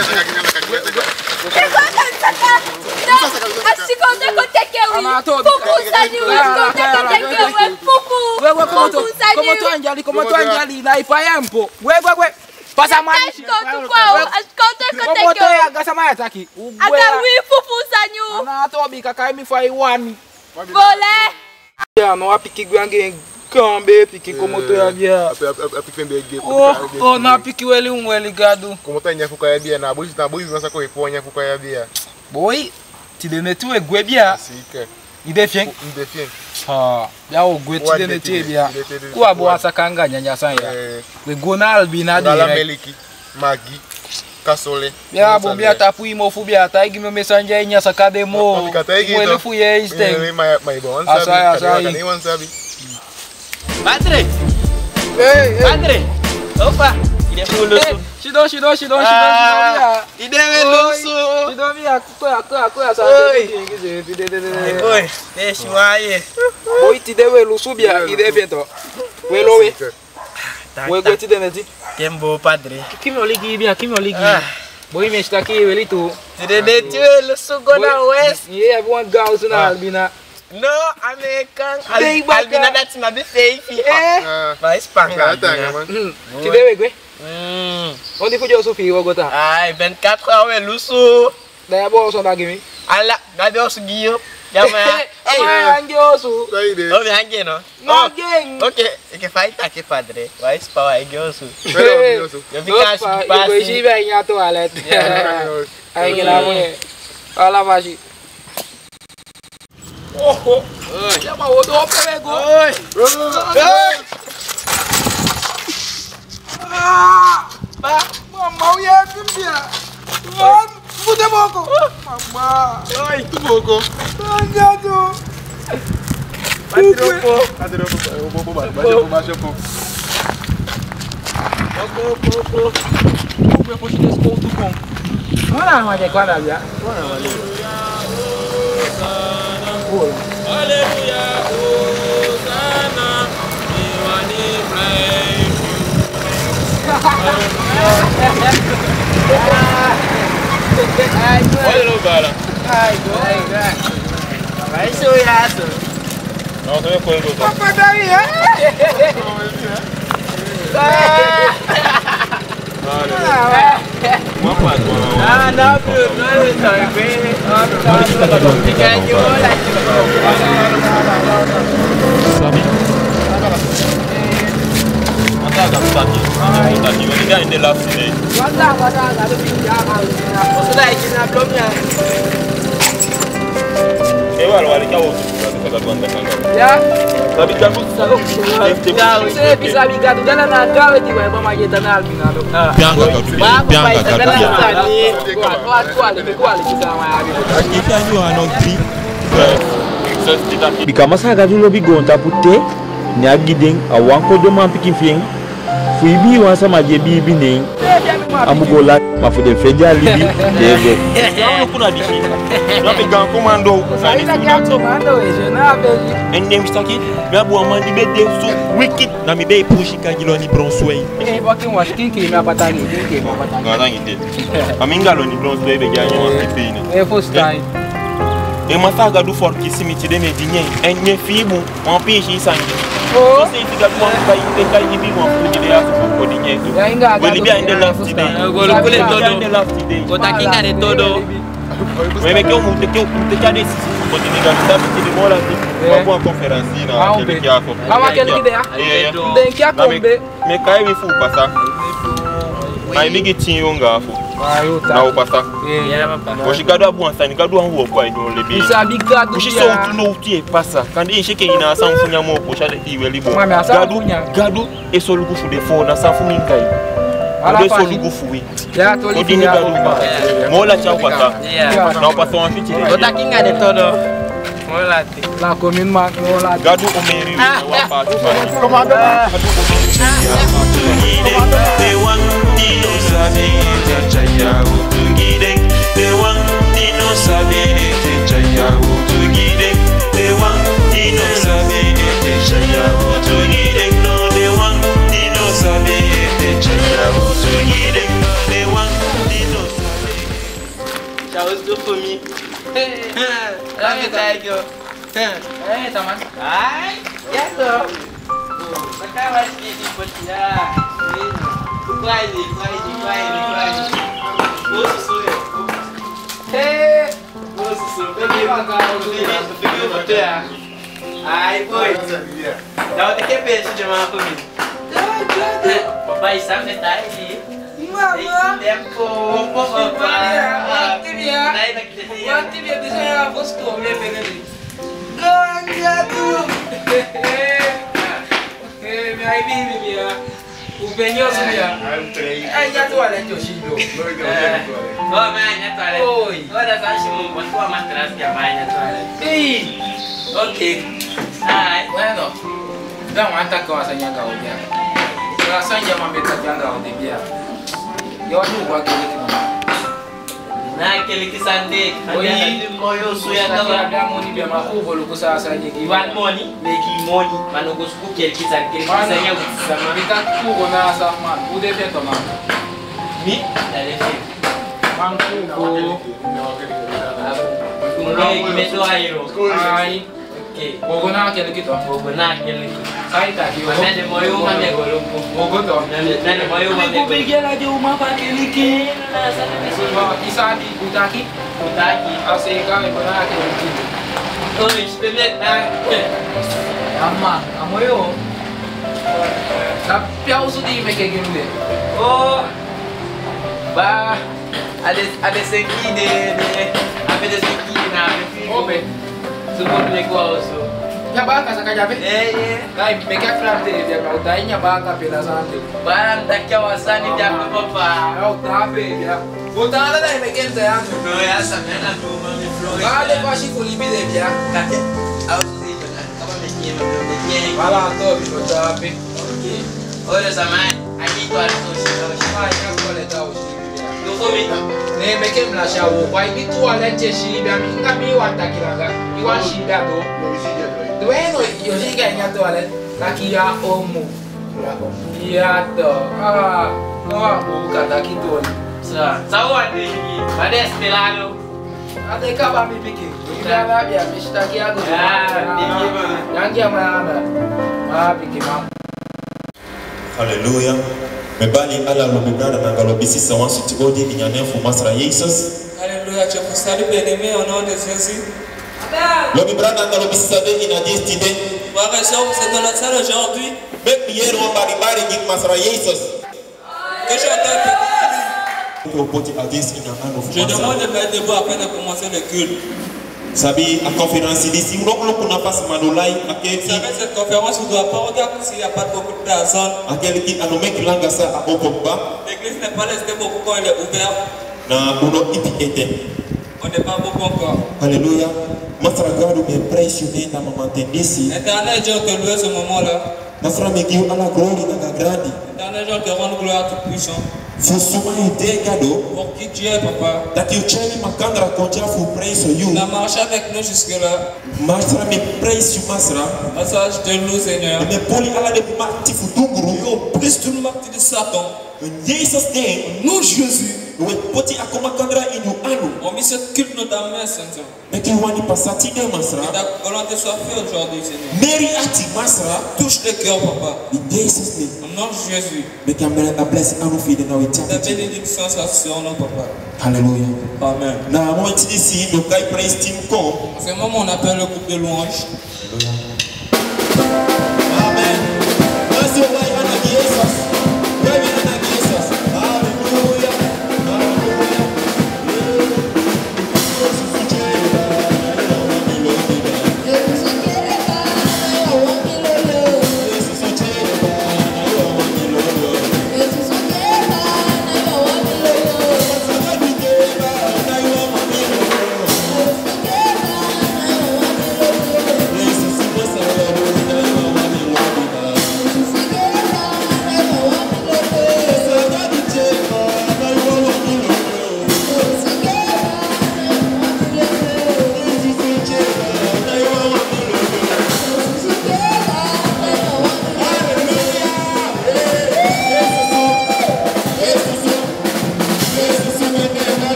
Me guanga nsaka. Asiko te koteke wi. Fufu sani wi. Te koteke wi. Fufu. Wewe como tu como tu anjali, como tu anjali na ipayampo. Wewe wewe. Passa mais. Escuta qual? Escuta que eu tenho. Como é gasta mais aqui? Aga wi fufu sanyu. Na to bi kakai mi fai one. Volé. Ya no apiki gwange kambe piki como tu ya bia. Apiki mbe ge. Oh, oh na piki weli um weli gado. Como tu anya fuka ya bia na boji na boji nasa ko iponya fuka ya bia. Boy, ti de netu e gwe bia. Sika. Ide fien. Ide fien. Ha, ya o gwe ti de netu bia. Ku abo asakanga nyanya san ya. We gona albina de. La meliki, magi, kasole. Ya bo bia tapu imo fu bia ta igi me mesanja nya sakade mo. Wele fu ye este. Eh, mai mai bon sabi. Kani wan sabi. Padre. Hey, Padre. Opa. Ide fulusu. Shido shido shido shido shido. Ide melusu. Shido bia koya koya koya sa. Oi. Oi. Deixa waye. Oi ti de welusu bia ide bento. Welowe. We go ti de neti. Tembo padre. Kimi oligi bia kimi oligi. Boy me está aqui ele tu. Ti de neti welusu gona west. Yeah, everyone goes na albina. No, American. Albina that's my fake. Eh. Vai espanga. Ti de we go. Hum. Onde foi o Sofia o gota? Ai, vinte e quatro horas luxo. Daí a boa só da game. Ala, gabe o sugiyo. Jama. Ei, ange osu. Saide. Não me ange no. Não gang. Okay, é que faz tá que padre. Vai spau ange osu. Pero osu. Eu fica acho que passa. Eu estive aí na toalete. Aí que lá mulher. Olha lá, oh, oh. Chama o outro, pegou. Oi. Ah! Mamão ia cambiar. Vamos, fude boco. Mamá. Ai, tu boco. Angado. Padropo. Padropo. Eu vou bombar. Baixa um pouco, baixa um pouco. Boco, boco. Boco, eu puxo desse ponto com. Olha, mas é quando já. Olha, aleluia. Aleluia. Hosana. Olha no bala. Ai, ai, vai chorar. Não, tem coisa do outro. Papagaia. Uma parte. Ah, não, Bruno, não é só bem. Fica de olho aqui. Sabe? Manda a aqui. Manda aqui, vai ligar ainda lá fora. Guarda, guarda, guarda, guarda. Você daí que na caminha. Eu vou ali que é outro. Ya. Sabe que é Você bisa bigado dela na gala de vai vamos ajeitar na albina. Pianga captura. Pianga captura. Qual qual é qual é que tá mais Aqui tem a no grip. Bika masaga julo bigonta putte nyagiden awanko do man pikin fien fuibi wansa maje bi bi nen amugola mafude feja libi ego Não kuna bishi. Não pegar comando. Sai da comando hoje, na vez. And then we start it. Me abu amandi be dey so wicked. Na me be push kagilo ni Bronxway. Eh, bota um acho que que me batani, que me batani. Ngala ngite. Aminga lo ni Bronxway be ganyo wa pepine. É first time. E masa gadu for ki simiti de me dinye. En me fi bon, on pêche sangi. Oh. So se fi gadu on ba ite ka yibi mo fu de ya ko dinye to. We libia inde love today. Go lo kule todo. Inde love today. Kota kinga de todo. We me ke o mute ke o mute ka de sisi. Ko dinye ga ta fi de mola ni. Wa bo conference na kele ki ako. Ama kele ki de ya. Den ki akombe. Me kai we fu pasa. Mai bigi tin yonga fu. Na o pasa. O shigado abu ansani gado an wo kwa idon lebi. Isa bigado. Kushi so tu no tu e pasa. Kan e sheke ina san funya mo ko shale iwe libo. Gado gado e so lugu fu de fo na sa fu mingai. Ala so lugu fu wi. Ya to li ya. Mola cha pasa. Na o pasa on fiti. Kota kinga de todo. Mola ti. La commune ma mola. Gado o meri wa pa tu ba. Commando. Gado o meri. They want to sabe jaya utugide. They want to sabe jaya utugide. They want to sabe jaya utugide. No, they want to sabe jaya utugide. They want to sabe. Ciao, sto for me. Hey, hey, thank you. Hey, Thomas. Hi. Yes, sir. Macam mana sih di Persia? Quay gì, quay gì, quay gì, quay gì. Bố sụt sụt à? Thế bố sụt sụt cái gì mà cao cái gì mà cái gì mà chơi à? Ai boy. Đâu thì cái bên sẽ mà không biết. Papai sáng nay tại gì? Mama. Đẹp cô, cô papa. Cái gì à? Đây là cái gì? Cái gì đi xem bố sụt mẹ bên này. Con nhà tu. Eh, me ai bibi bia. Upenyoso bia. Ai já tu ale Joshilo. Oh, mãe, já tu ale. Oi. Ora sashi mu kwa kwa matras ya mãe já tu ale. Ei. Okay. Ai. Bueno. Dá uma anta kwa sanya ga obia. Ora sanya mambeta janga obia. Yo anu kwa kile kimo. Na kile kisande. Oi. Moyo suya kama damu ni bia makubo lukusa sanya ki. One money, making money. Manogo suku kile kisande kile kisanya utisama. Bita kugo na sama. Ude peto ma. Mi? Dale fi. Mankugo. Mulai kimeto airo. Ai. Okay. Gogo na kile kito. Gogo na kile kito. Sai ta ki. Nane moyo mame golo. Gogo to. Nane moyo mame. Ko pegela je uma pa kile ki. Na sana mesi. Ba isabi utaki. Utaki. Aseka me kona kile kito. Oi, espelhet na. Amma, amoyo. Tapi aku sudi make game deh. Oh, bah, ada ada segi deh, deh. Apa ada segi na? Oh be, semua boleh gua also. Ya bah, kasih kerja be? Eh, eh. Kai, make up plan deh, dia mau tanya bah, tapi dah santai. Bah, tak kawasan ni dia apa? Oh, tapi dia. Bukan ada dah make game saya. No ya, sampai aku mami flow. Kali pasti kulibi deh dia. Kakek, aku sudi benar. Kamu make game, make game. Malah tu, bisa tapi. Olha samai, aqui tu ada tu sih, siapa yang boleh tahu sih? Tu kami, ni mereka melasya wo, why ni tu ada cesi, biar minta miwan tak kira kan? Iwan sih dah tu. Tu eno, yo sih kayaknya tu ada, laki ya omu, iya tu, ah, oh, bukan laki tu. Sah, sawan deh ni, ada estelado. Ada kabar mi pikir, biar apa biar mesti tak kira aku. Ah, ni gimana? Yang dia mana? Ah, pikir mak. Alléluia. Me bali ala lo bigara na galobisi sa wansu tigodi inyane fu masra Jesus. Alléluia, je vous salue bien-aimé au nom de Jésus. Lo bibrana na galobisi sa de ina destine. Frères et sœurs, vous êtes dans la salle aujourd'hui. Me piero bari bari gik masra Jesus. Que j'entends que je demande de faire debout afin de commencer le culte. Sabi a conférence ici, on a pas passé Manolai, à quel qui. Vous savez, cette conférence, on ne doit pas regarder s'il n'y a pas beaucoup de personnes. À quel qui a nommé Kilangasa à Okomba. L'église n'est pas restée beaucoup quand elle est ouverte. Na uno ipi ete. On n'est pas beaucoup encore. Alléluia. Masra gado me impressionné na maman tendesi. Éternel Dieu te loue ce moment-là. Masra me give ala glory na grandi. Éternel Dieu te rend gloire tout puissant. Fusuma ide gado. Pour qui tu es, papa. That you chani makandra konja fu praise you. Tu as marché avec nous jusque-là. Masra me praise you masra. Masra je te loue Seigneur. Me poli ala de marti fu dunguru. Yo, brise tout le marti de Satan. Jesus name. Nous Jésus. We poti akoma kandra inu anu. On met cette culte dans ta main, Seigneur. Mais qui wani pasati de masra. Que ta volonté soit faite aujourd'hui, Seigneur. Mary ati masra. Touche le cœur, Papa. In Jesus name. Au nom de Jésus. Mais qui a blessé anu fi de na we Ta bénédiction soit sur nous, Papa. Alléluia. Amen. Na mo ti ici donc kai praise team come. C'est le moment on appelle le groupe de louanges. Amen. Merci au roi de Jesus. Bienvenue dans Jesus. Alléluia.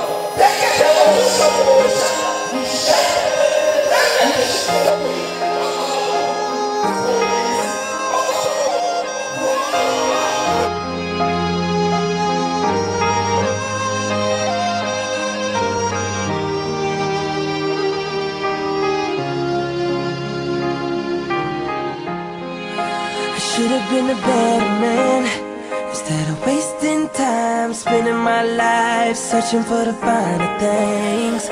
Thank you. should have been a better man. Instead of wasting time, spending my life searching for the finer things.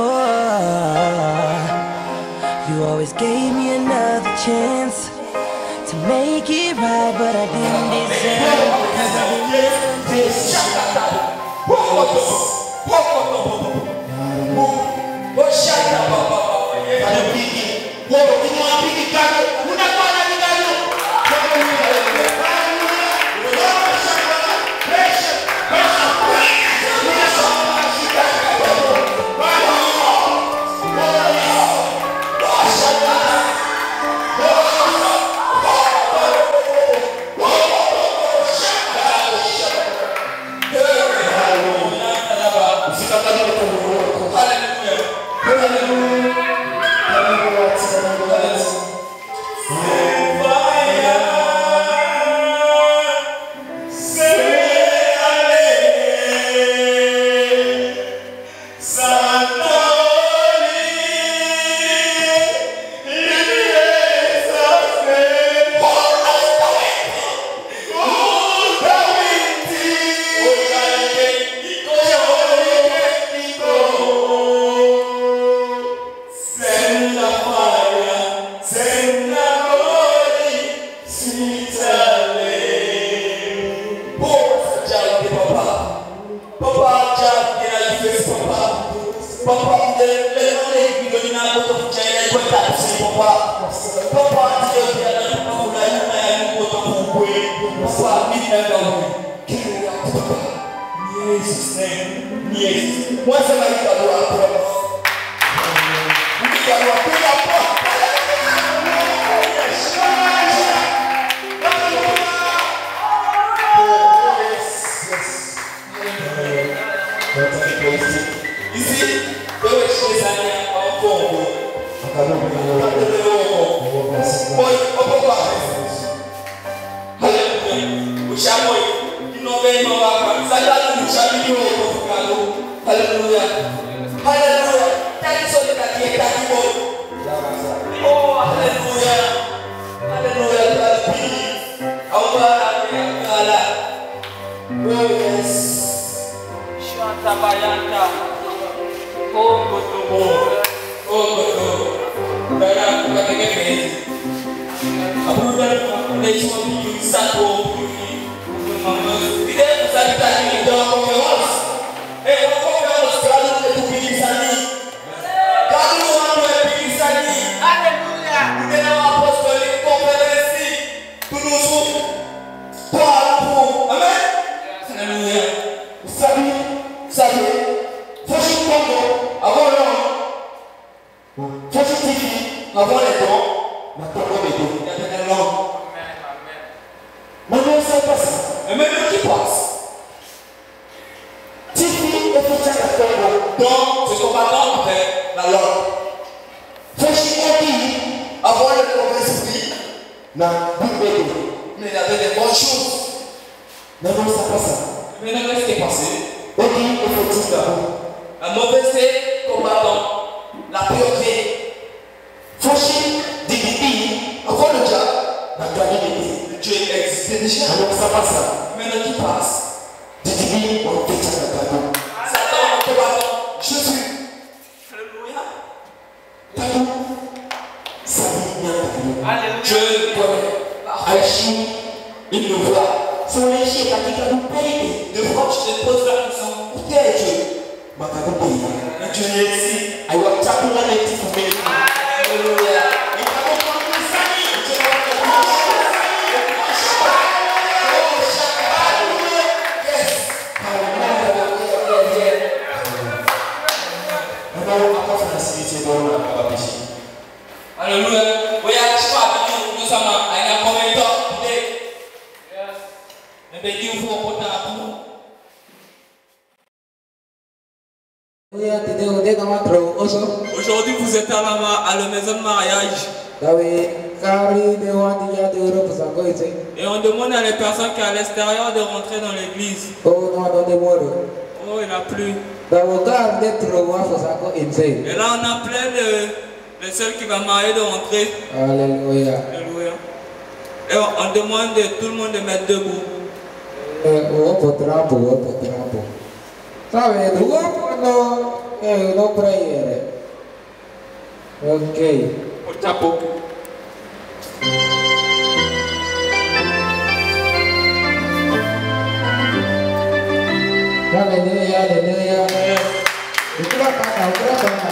Whoa. You always gave me another chance to make it right, but I didn't deserve it, 'cause I didn't deserve Aujourd'hui, vous êtes à la, à la maison de mariage. Et on demande à les personnes qui sont à l'extérieur de rentrer dans l'église. Oh, non, non, non. Oh, il n'a plus. Et là, on appelait le, le seul qui va marier de rentrer. Alléluia. Alléluia. Et on demande de tout le monde de mettre debout. Oh, pour drapeau, oh, pour drapeau. Ça veut dire, oh, non, eh, non, prière. Ok. Pour drapeau. Hallelujah, hallelujah. Itulah kata, itulah kata.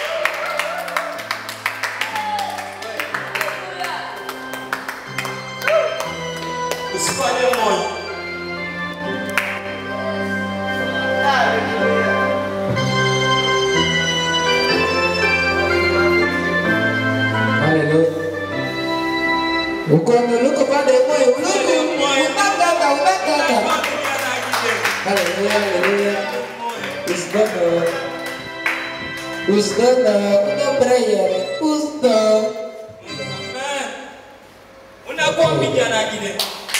Bukan dulu kepada moi, dulu moi, undang undang undang undang. Haleluya, haleluya. Ustaz, Ustaz, udah prayer, Ustaz. Amen. Una kwa vijana lagi deh.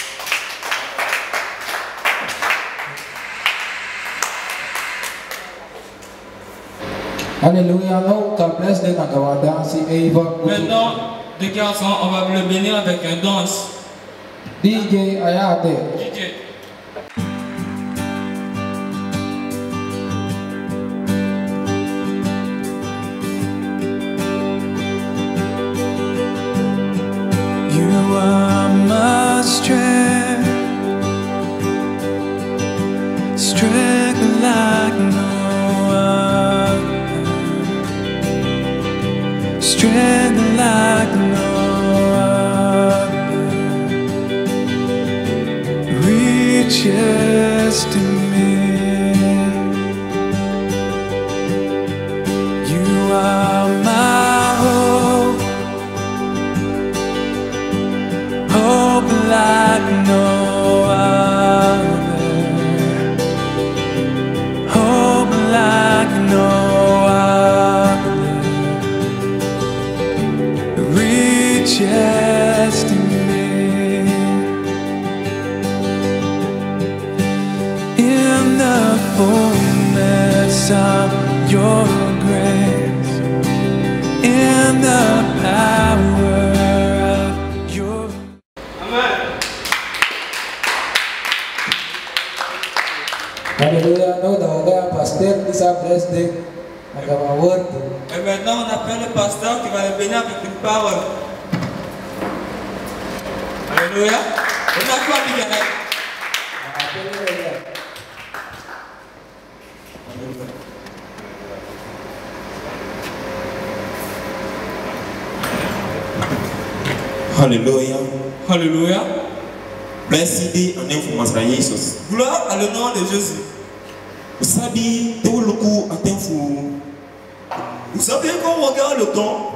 Alléluia, nous, ta place de Nakawada, si Eva. Maintenant, les garçons, on va le bénir avec un danse. D J Ayate. D J. You are my strength, strength like no other, strength like no other, reaches to me. You are my hope, hope like no other, hope like no other, reaches to me. In the fullness of your grace, in the power of your Alléluia, nous, dans le pasteur qui s'adresse de Nakawaward. Et maintenant, on appelle le pasteur qui va le bénir avec une parole. Alléluia. On a quoi, Miguel? Alléluia. Alléluia. Merci en information à Jesus. Gloire à le nom de Jésus. Vous savez, tout le coup à t'info. Vous savez quand on regarde le temps,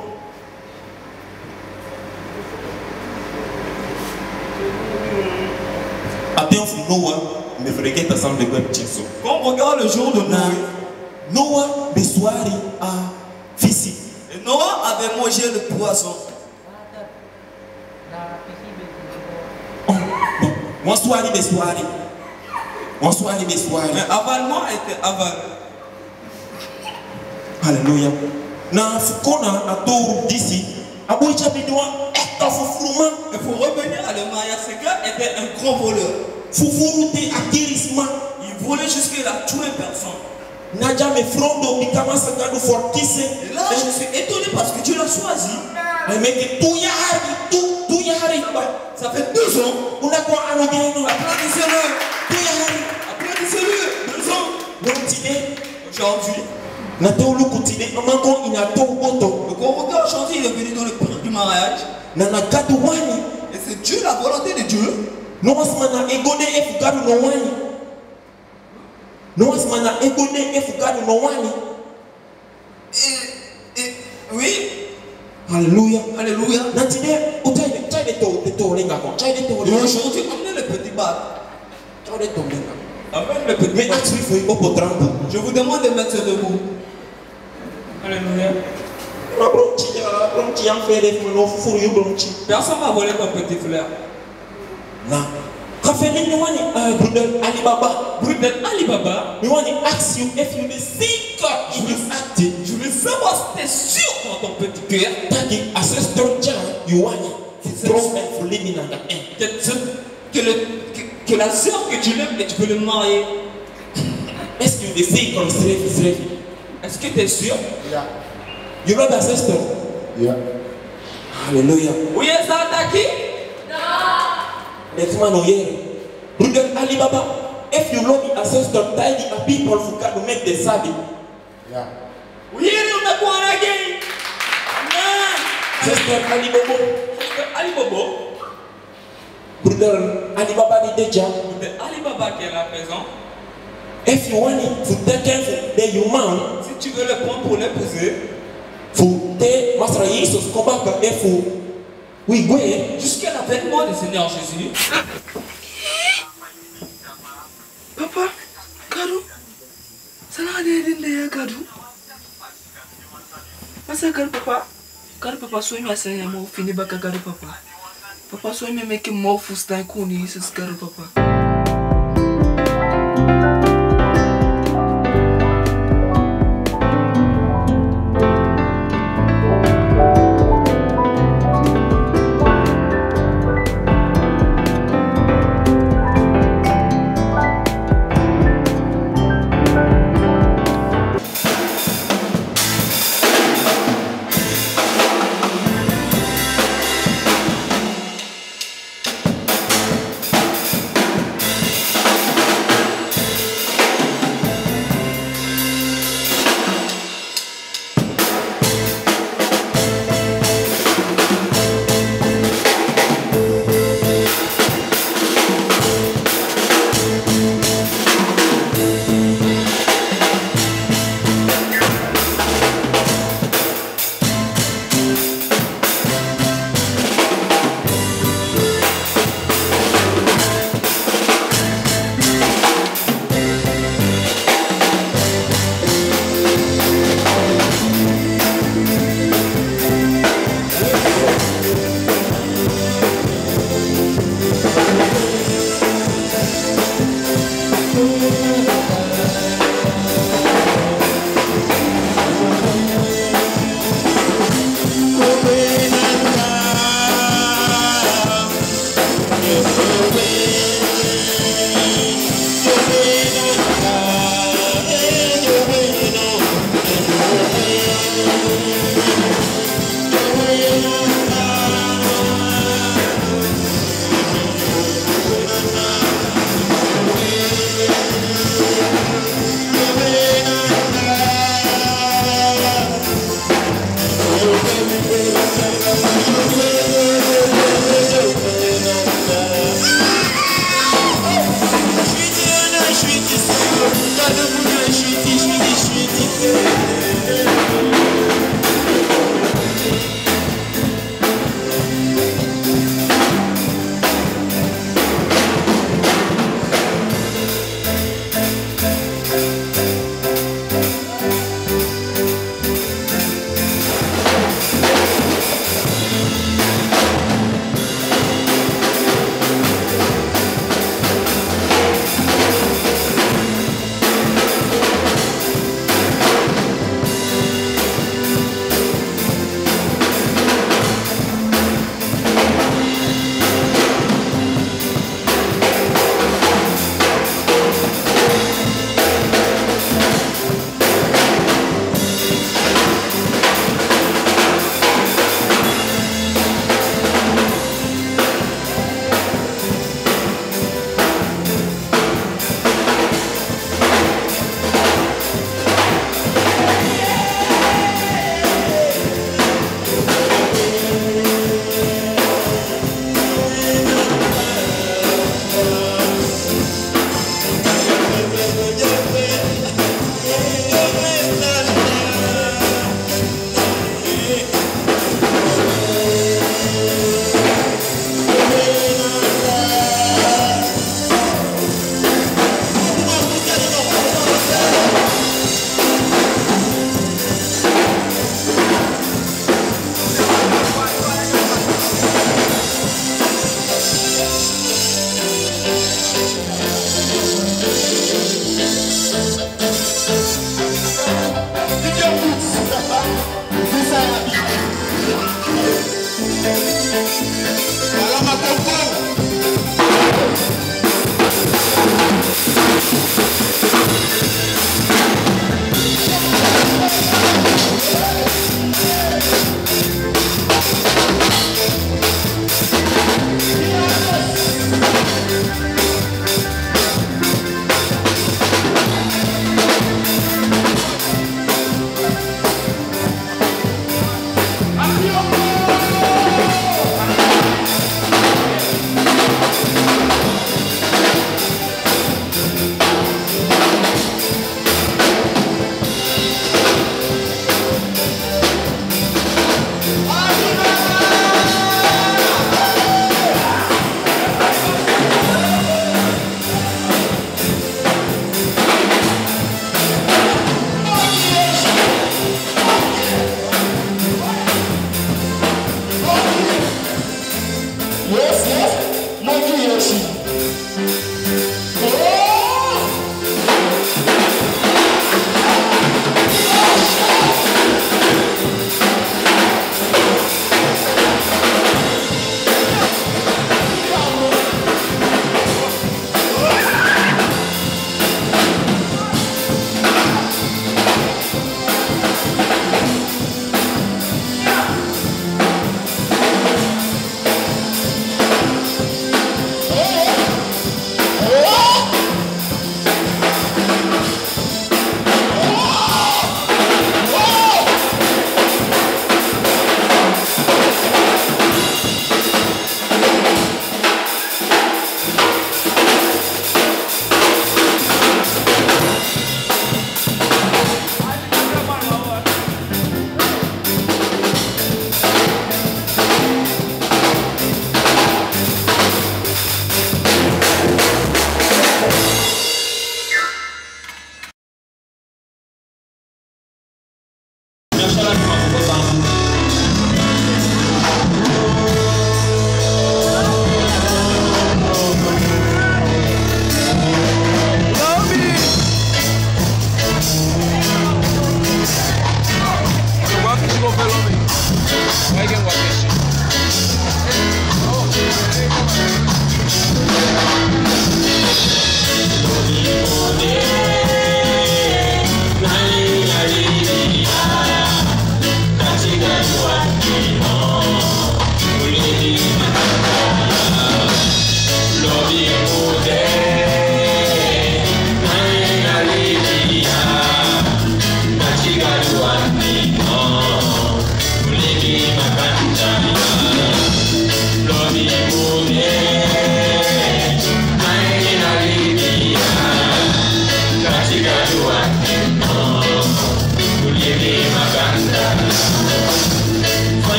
à t'info Noah, me fréquente ensemble de web Jésus. Quand on regarde le jour de Noé, Noah, le soir, a fils. Et Noah avait mangé le poisson. Mon soirée, mes soirées. Mon soirée, mes soirées. Mais avalement était aval. Alléluia. Na fukona à tour d'ici. À Bouïcha Bidouan, est un foufoulement. Et pour revenir à le Maya, ce gars était un grand voleur. Foufourouté à guérissement. Il volait jusqu'à tuer personne. Nadja me frondo, mi kama sagado fortisse. Et là, je suis étonné parce que Dieu l'a choisi. Mais mec, tout y arrive, tout, tout y arrive. Ça fait deux ans. On a quoi à l'audience? Applaudissez-le. Tout y arrive. Applaudissez-le. Deux ans. Aujourd'hui. Aujourd'hui. Nato lu kutine, amango inato boto. Le convoqueur aujourd'hui, il est venu dans le prix du mariage. Nana gadu wani. Et c'est Dieu, la volonté de Dieu. No asmana egode efugadu no wani. No asmana egode efugadu no wani. Et, et, oui. Alléluia. Alléluia. Natine, utai de chai de to, de to lenga kon. Chai de to. Et aujourd'hui, amenez le petit bas. Chai de to lenga. Amène le petit. Mais actually, il faut au trampo. Je vous demande de mettre debout. Alléluia. Personne va voler ton petit frère. Non. Raffaele, you want to brother Alibaba. Brother Alibaba. We want to ask you if you think in your acting. Je veux savoir si tu es sûr dans ton petit cœur. Tagi ancestor John, you want c'est Que, le, que, que la sœur que tu l'aimes et tu peux le marier. Est-ce que tu décides comme c'est Est-ce que tu es sûr? Yeah. You love your sister? Yeah. Hallelujah. Oui, ça attaqué? Non. Next man, oui. Brother Alibaba, if you love your sister, tell the people who can make the sabi. Yeah. Oui, on a quoi à gagner? Sister Alibobo. Sister Alibobo. Brother Alibaba dit déjà. Brother Alibaba qui est là présent. If you want it, to take care of the human. Si tu veux le prendre pour l'épouser. Faut te masrailler sur ce combat comme il faut. Oui, oui. Jusqu'à l'avènement du Seigneur Jésus. Papa, Gado. Ça n'a rien de Gado. Masa Gado papa. Gado papa soy me asa ya mo fini baka Gado papa. Papa soy me make mo fusta kuni Jesus Gado papa.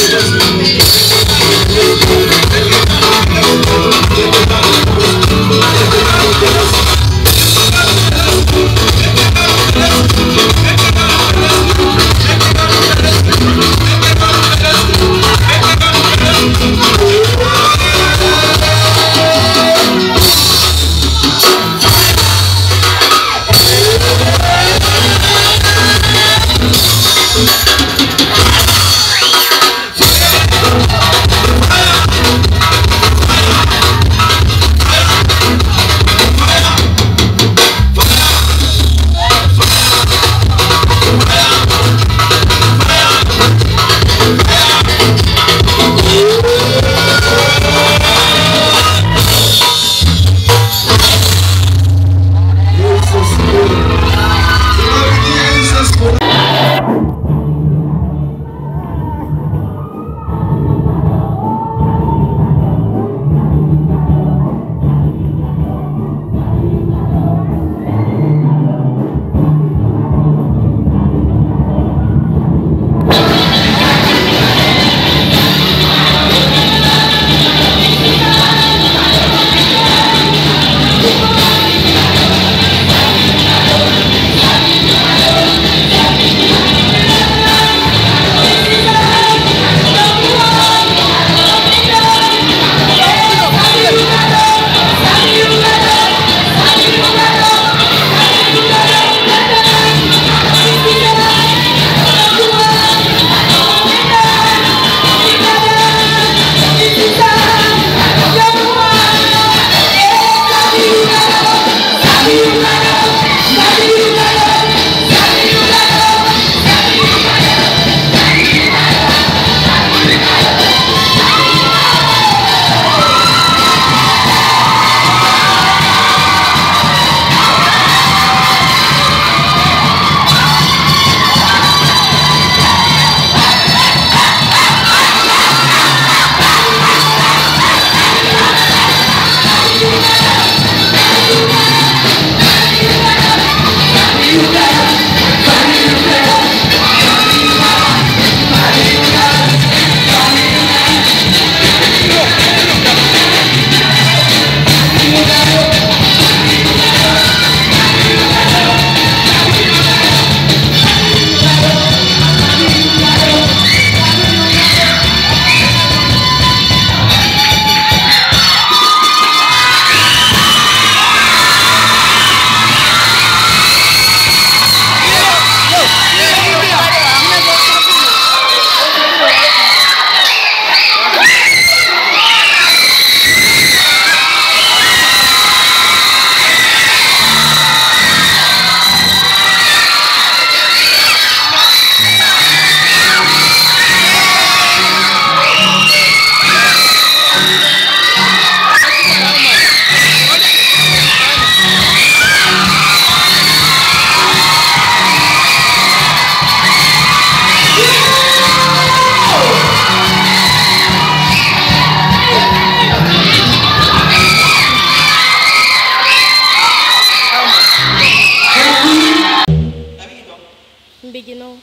Beginner.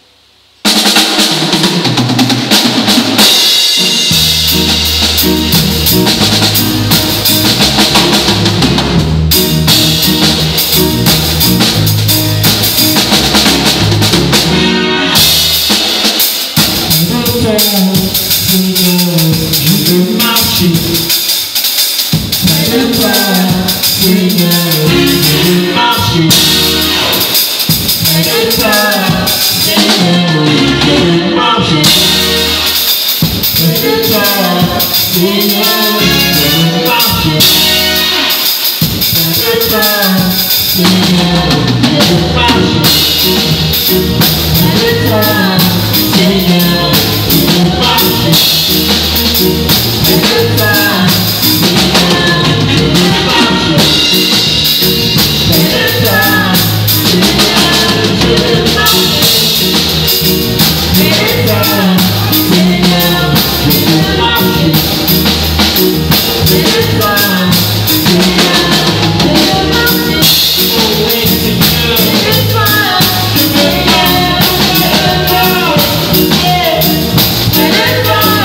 Yeah.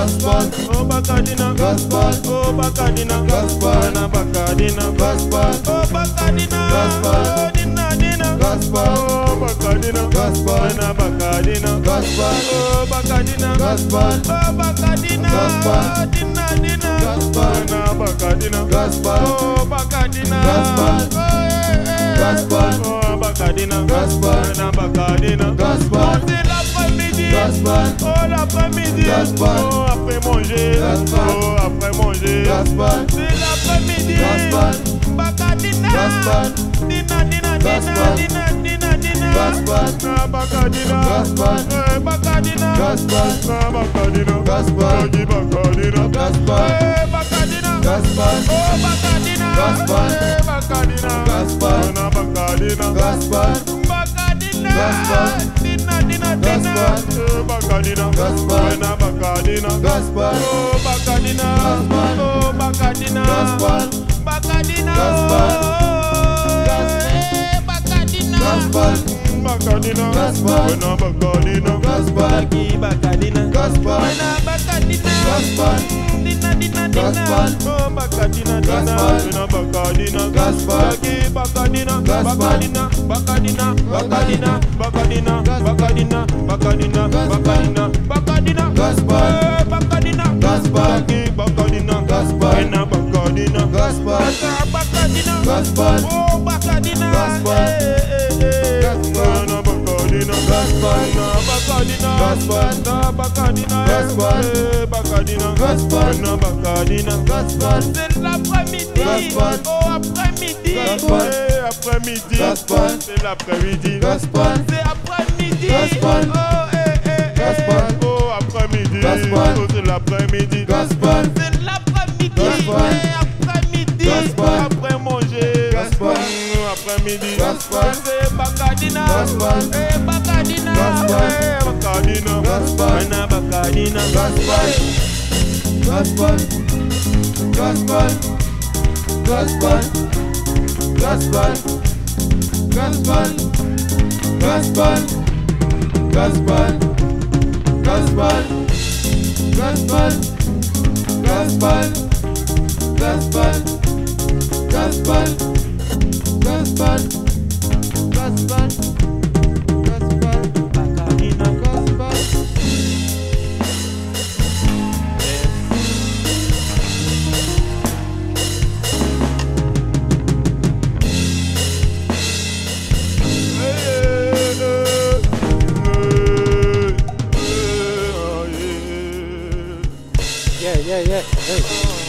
gospel, oh Bacadina, gospel, oh Bacadina, gospel, na Bacadina, gospel, oh Bacadina, gospel, oh Dina Dina, gospel, oh Bacadina, gospel, na Bacadina, gospel, oh Bacadina, gospel, oh Bacadina, gospel, Dina Dina, gospel, na Bacadina, gospel, oh Bacadina, gospel, gospel, oh Bacadina, gospel, na Bacadina, gospel, c'est l'après-midi, gospel, oh l'après-midi, gospel, oh après manger, gospel, oh après manger, gospel, c'est l'après-midi, gospel, Bacadina, gospel, Dina Dina Dina Dina Dina Dina, gospel, na Bacadina, gospel, eh Bacadina, gospel, na Bacadina, gospel, di Bacadina, gospel, eh Bacadina, gospel, oh Bacadina, gospel, eh Bacadina, gospel, na Bacadina, gospel, Bacadina, gospel, Dina Dina Dina, eh Bacadina, gospel, na Bacadina, gospel, oh Bacadina, gospel, oh Bacadina, gospel, Bacadina, gospel, eh Bacadina, gospel, Bacadina, gospel, na Bacadina, gospel, ki Bacadina, gospel, na Bacadina, gospel, Dina Dina Dina, oh Bacadina, gospel, na Bacadina, gospel, ki Bacadina, Bacadina, Bacadina, Bacadina, Bacadina, Bacadina, Bacadina, Bacadina, Bacadina, gospel, Bacadina, gospel, ki Bacadina, gospel, na Bacadina, gospel, Bacadina, gospel, oh Bacadina, gospel, gospel, na Bacadina, gospel, na Bacadina, gospel, na Bacadina, gospel, Bacadina, gospel, na Bacadina, gospel, c'est l'après-midi, gospel, oh après-midi, gospel, après-midi, gospel, c'est l'après-midi, gospel, c'est après-midi, gospel, oh eh eh gospel, oh après-midi, gospel, oh c'est l'après-midi, gospel, c'est l'après-midi, gospel, après-midi, gospel, après manger, gospel, après-midi, gospel, c'est Bacadina, gospel, eh Bacadina, eh Bacadina, gospel, na Bacadina, gospel, gospel, gospel, gospel, gospel, gospel, gospel, gospel, gospel, gospel, gospel, gospel, gospel, gospel, gospel, gospel, Bacadina, gospel. Yeah, yeah, yeah. Hey.